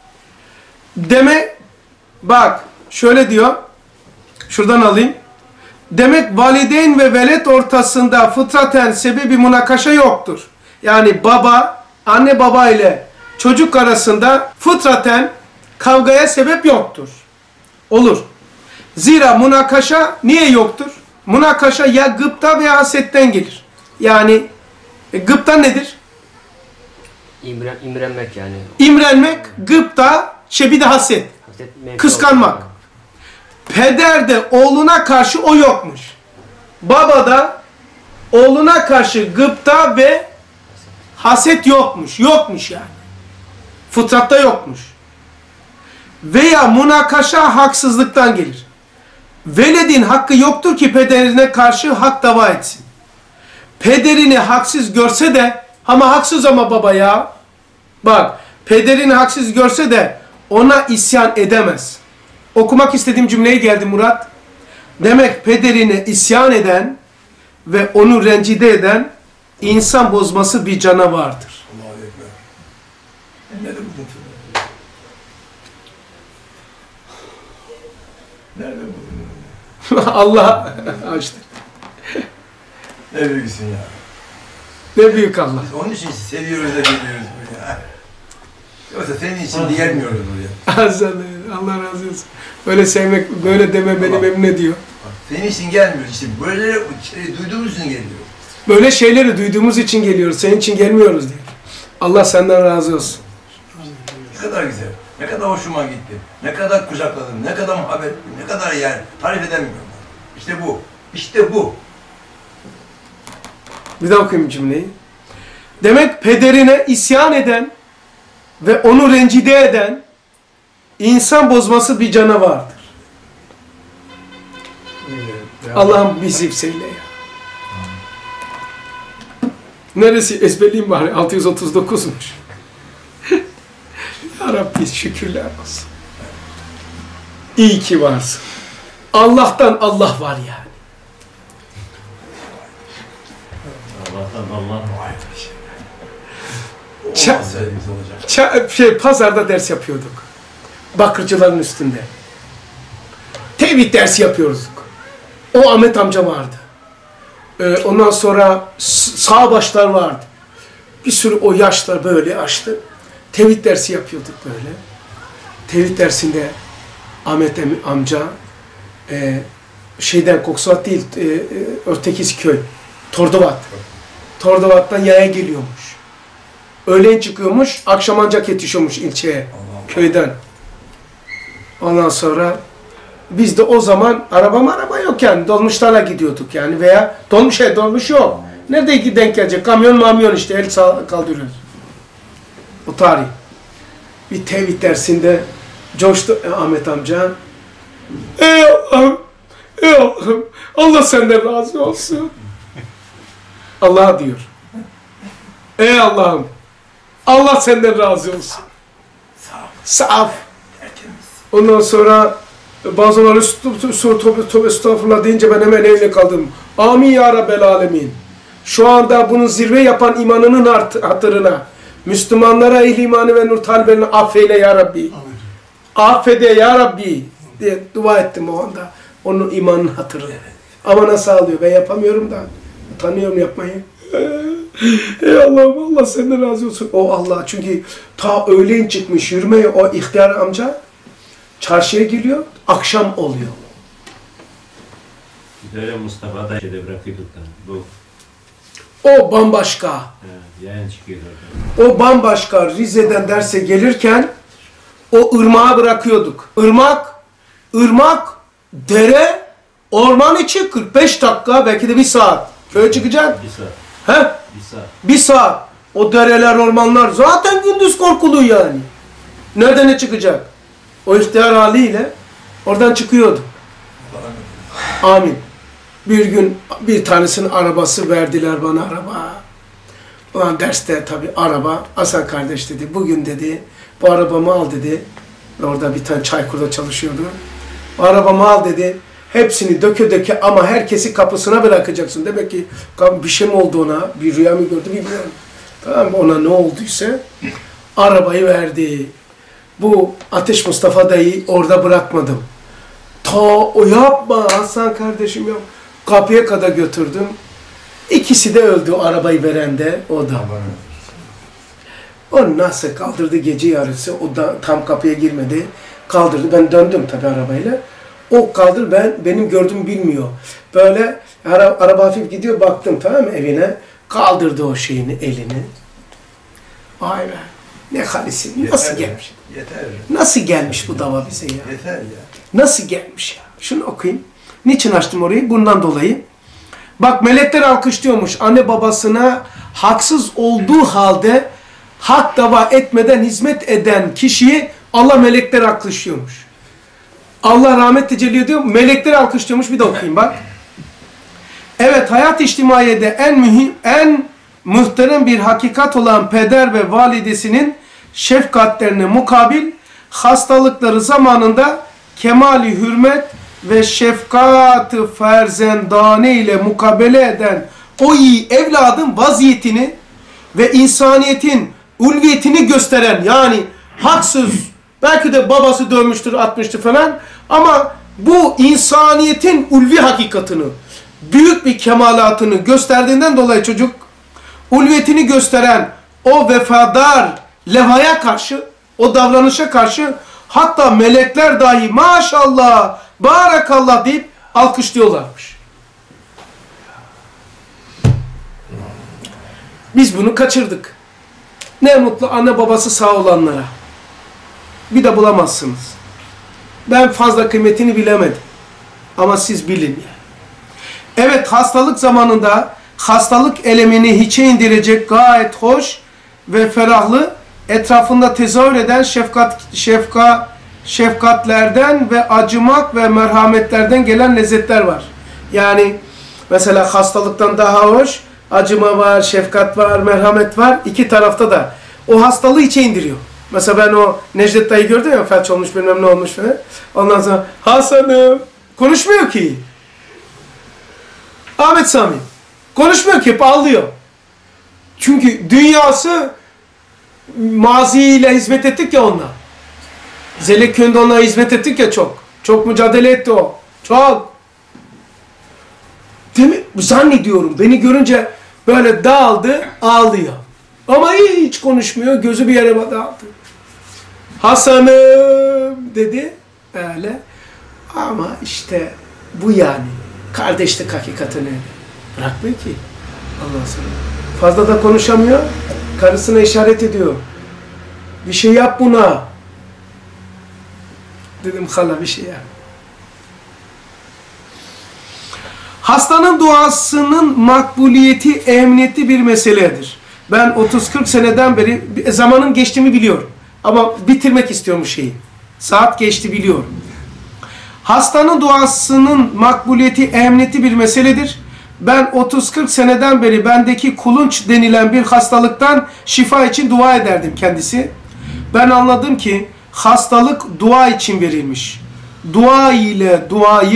Bak şöyle diyor. Şuradan alayım. Demek valideyn ve velet ortasında fıtraten sebebi münakaşa yoktur. Yani anne baba ile çocuk arasında fıtraten kavgaya sebep yoktur. Olur. Zira münakaşa niye yoktur? Münakaşa ya gıpta veya hasetten gelir. Yani gıpta nedir? İmrenmek yani. İmrenmek, gıpta, bir de haset. Kıskanmak. Peder de oğluna karşı o yokmuş. Baba da oğluna karşı gıpta ve haset yokmuş. Yokmuş yani. Fıtratta yokmuş. Veya münakaşa haksızlıktan gelir. Veledin hakkı yoktur ki pederine karşı hak dava etsin. Pederini haksız görse de, ama haksız ama baba ya. Bak, pederini haksız görse de ona isyan edemez. Okumak istediğim cümleye geldi Murat. Demek pederine isyan eden ve onu rencide eden insan bozması bir canavardır. Allahu Ekber. Nerede buldun? Nerede buldun? Allah açtı. Ne büyüksün ya. Ne büyük Allah. Biz onun için seviyoruz da geliyoruz buraya. Yoksa senin için de gelmiyoruz buraya. Allah razı olsun. Böyle sevmek, böyle deme beni memnun ediyor. Senin için gelmiyoruz işte. Böyle duyduğumuz için geliyoruz. Böyle şeyleri duyduğumuz için geliyoruz. Senin için gelmiyoruz diyor. Allah senden razı olsun. Ne kadar güzel. Ne kadar hoşuma gitti. Ne kadar kucakladım. Ne kadar muhabbet. Ne kadar yani. Tarif edemiyorum. İşte bu. İşte bu. Bir daha okuyayım cümleyi. Demek pederine isyan eden ve onu rencide eden insan bozması bir canavardır. Allah'ım bizi seyle ya. Neresi ezberleyeyim bari? 639'muş. Ya Rabbi şükürler olsun. İyi ki varsın. Allah'tan Allah var yani. Allah'tan Allah var. Olmazsa olacak. Pazarda ders yapıyorduk. Bakırcıların üstünde. Tevhid dersi yapıyorduk. O Ahmet amca vardı. Ondan sonra sağ başlar vardı. Bir sürü o yaşlar böyle açtı. Tevhid dersi yapıyorduk böyle. Tevhid dersinde Ahmet amca Koksuvat değil, Örtekiz köy, Tordovat. Tordovat'tan yaya geliyormuş. Öğlen çıkıyormuş, akşam ancak yetişiyormuş ilçeye, köyden. Ondan sonra biz de o zaman araba yok yani, dolmuşlarla gidiyorduk yani veya dolmuş yok. Nerede denk gelecek? Kamyon işte, el kaldırıyoruz. O tarih. Bir tevhid dersinde coştu Ahmet amca. Ey Allah'ım, ey Allah'ım, Allah senden razı olsun. Allah diyor. Ey Allah'ım, Allah senden razı olsun. Saf. Ondan sonra bazıları tövbe estağfurullah deyince ben hemen evine kaldım. Amin ya Rabbel alemin. Şu anda bunun zirve yapan imanının hatırına Müslümanlara ehli imanı ve nur talebelerini affeyle ya Rabbi. Affede ya Rabbi diye dua ettim o anda. Onun imanın hatırı. Ama nasıl ağlıyor? Ben yapamıyorum da. Utanıyorum yapmayı. Ey Allah'ım, Allah senden razı olsun. O Allah, çünkü ta öğleyin çıkmış yürümeye o ihtiyar amca çarşıya giriyor, akşam oluyor. Böyle Mustafa da şeyde bırakıyorduk da bu. O bambaşka. Yayın çıkıyordu orada. O bambaşka. Rize'den derse gelirken o ırmağa bırakıyorduk. Irmak, dere, orman içi 45 dakika, belki de 1 saat. Köye çıkacak. 1 saat. He? 1 saat. 1 saat. O dereler, ormanlar zaten gündüz korkulu yani. Nereden ne çıkacak? O ihtiyar haliyle oradan çıkıyordu. Amin. Bir gün bir tanesinin arabası verdiler bana, araba. Ulan derste tabii araba. Hasan kardeş dedi, bugün dedi, bu arabamı al dedi. Orada bir tane Çaykur'da çalışıyordu. Arabamı al dedi. Hepsini döke ama herkesi kapısına bırakacaksın. Demek ki bir şey mi oldu ona? Bir rüya mı gördü bilmiyorum. Tamam mı? Ona ne olduysa arabayı verdi. Bu Ateş Mustafa dayı orada bırakmadım. O yapma Hasan kardeşim ya. Kapıya kadar götürdüm. İkisi de öldü, o arabayı veren de, o da. O nasıl kaldırdı gece yarısı, o da tam kapıya girmedi. Kaldırdı, ben döndüm tabii arabayla. O benim gördüğümü bilmiyor. Böyle araba hafif gidiyor, baktım tamam mı evine. Kaldırdı o şeyini, elini. Vay be. Ne halisin, nasıl gelmiş? Yeter. Nasıl gelmiş bu dava bize ya? Yeter ya. Nasıl gelmiş ya? Şunu okuyayım. Niçin açtım orayı? Bundan dolayı. Bak, melekler alkışlıyormuş. Anne babasına haksız olduğu halde hak dava etmeden hizmet eden kişiyi Allah melekler alkışlıyormuş. Allah rahmet tecelli ediyor. Melekler alkışlıyormuş. Bir de okuyayım bak. Evet, hayat içtimaiyede en muhterem bir hakikat olan peder ve validesinin şefkatlerine mukabil hastalıkları zamanında kemali hürmet ve şefkat-ı ferzendane ile mukabele eden o iyi evladın vaziyetini ve insaniyetin ulviyetini gösteren, yani haksız, belki de babası dövmüştür, atmıştır falan, ama bu insaniyetin ulvi hakikatını, büyük bir kemalatını gösterdiğinden dolayı çocuk ulviyetini gösteren o vefadar levhaya karşı, o davranışa karşı hatta melekler dahi maşallah, barakallah deyip alkışlıyorlarmış. Biz bunu kaçırdık. Ne mutlu anne babası sağ olanlara. Bir de bulamazsınız. Ben fazla kıymetini bilemedim. Ama siz bilin yani. Evet, hastalık zamanında hastalık elemini hiçe indirecek gayet hoş ve ferahlı, etrafında tezahür eden şefkatlerden ve acımak ve merhametlerden gelen lezzetler var. Yani mesela hastalıktan daha hoş acıma var, şefkat var, merhamet var. İki tarafta da o hastalığı içe indiriyor. Mesela ben o Necdet dayı gördüm ya, felç olmuş bilmem ne olmuş falan. Ondan sonra Hasan'ım konuşmuyor ki. Ahmet Sami konuşmuyor ki, hep ağlıyor. Çünkü dünyası maziyle hizmet ettik ya onunla. Zelek köyünde ona hizmet ettik ya çok. Çok mücadele etti o. Çok. Değil mi? Zannediyorum. Beni görünce böyle dağıldı, ağlıyor. Ama hiç konuşmuyor. Gözü bir yere dağıldı. Hasan'ım dedi. Öyle. Ama işte bu yani. Kardeşlik hakikatini bırakmıyor ki. Allah sana. Fazla da konuşamıyor. Karısına işaret ediyor. Bir şey yap buna. Dedim hala bir şey yap. Hastanın duasının makbuliyeti ehemmiyetli bir meseledir. Ben 30-40 seneden beri zamanın geçtiğimi biliyorum. Ama bitirmek istiyorum şeyi. Saat geçti biliyorum. Hastanın duasının makbuliyeti ehemmiyetli bir meseledir. Ben 30-40 seneden beri bendeki kulunç denilen bir hastalıktan şifa için dua ederdim kendisi. Ben anladım ki hastalık dua için verilmiş. Dua ile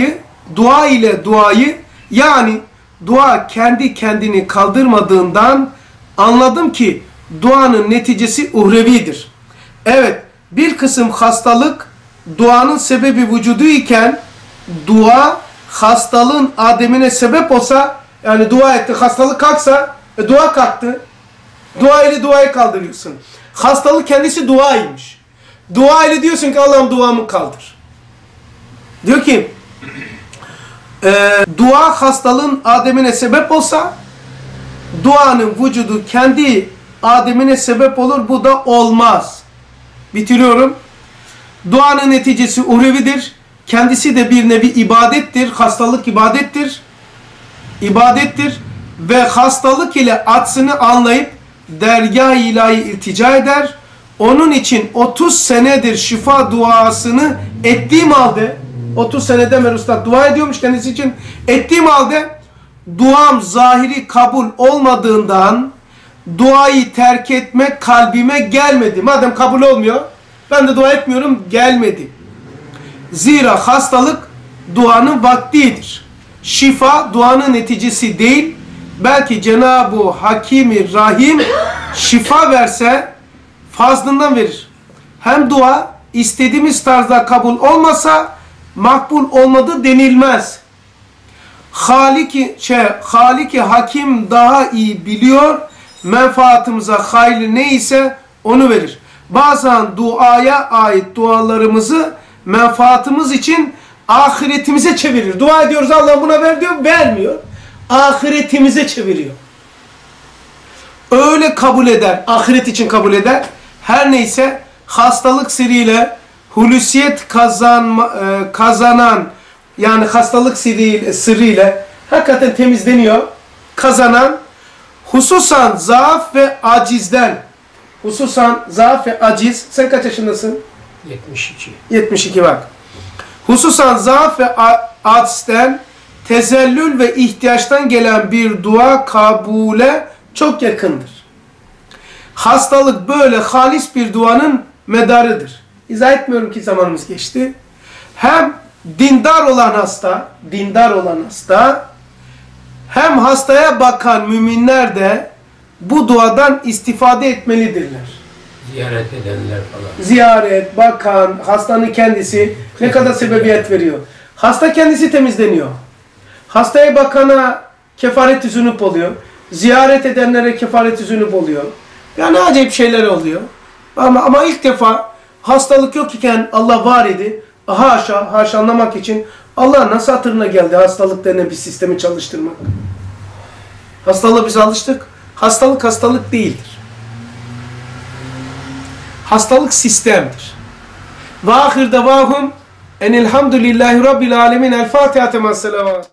duayı yani dua kendi kendini kaldırmadığından anladım ki duanın neticesi uhrevidir. Evet, bir kısım hastalık duanın sebebi vücudu iken dua hastalığın ademine sebep olsa, yani dua etti, hastalık kalksa dua kalktı. Dua ile duayı kaldırıyorsun. Hastalık kendisi duaymış. Dua ile diyorsun ki Allah'ım duamı kaldır. Diyor ki dua hastalığın ademine sebep olsa duanın vücudu kendi ademine sebep olur. Bu da olmaz. Bitiriyorum. Duanın neticesi uhrevidir. Kendisi de bir nevi ibadettir. Hastalık ibadettir. İbadettir. Ve hastalık ile aczini anlayıp dergâh-ı ilahi iltica eder. Onun için 30 senedir şifa duasını ettiğim halde 30 seneden beri Üstad dua ediyormuş kendisi için. Ettiğim halde duam zahiri kabul olmadığından duayı terk etmek kalbime gelmedi. Madem kabul olmuyor, ben de dua etmiyorum, gelmedi. Zira hastalık duanın vaktidir. Şifa duanın neticesi değil, belki Cenab-ı Hakim-i Rahim şifa verse fazlından verir. Hem dua istediğimiz tarzda kabul olmasa makbul olmadı denilmez. Halik-i Hakim daha iyi biliyor, menfaatımıza hayırlı neyse onu verir. Bazen duaya ait dualarımızı menfaatımız için ahiretimize çevirir. Dua ediyoruz, Allah buna ver diyor, vermiyor. Ahiretimize çeviriyor. Öyle kabul eder, ahiret için kabul eder. Her neyse hastalık sırrıyla hulusiyet kazanan, yani hastalık sırrıyla hakikaten temizleniyor, kazanan, hususan zaaf ve acizden, sen kaç yaşındasın? 72. 72 bak. Hususan zaaf ve acizden, tezellül ve ihtiyaçtan gelen bir dua kabule çok yakındır. Hastalık böyle halis bir duanın medarıdır. İzah etmiyorum ki zamanımız geçti. Hem dindar olan hasta, hem hastaya bakan müminler de bu duadan istifade etmelidirler. Ziyaret edenler falan. Ziyaret, bakan, hastanın kendisi ne kadar sebebiyet veriyor. Hasta kendisi temizleniyor. Hastaya bakana kefaret-i zünub oluyor. Ziyaret edenlere kefaret-i zünub oluyor. Yani acayip şeyler oluyor. Ama ilk defa hastalık yok iken Allah var idi. Haşa anlamak için Allah nasıl hatırına geldi hastalık denen bir sistemi çalıştırmak. Hastalığa biz alıştık. Hastalık değildir. Hastalık sistemdir. Ve ahir davahum enelhamdülillahi rabbil alemin. El Fatiha temas selavat.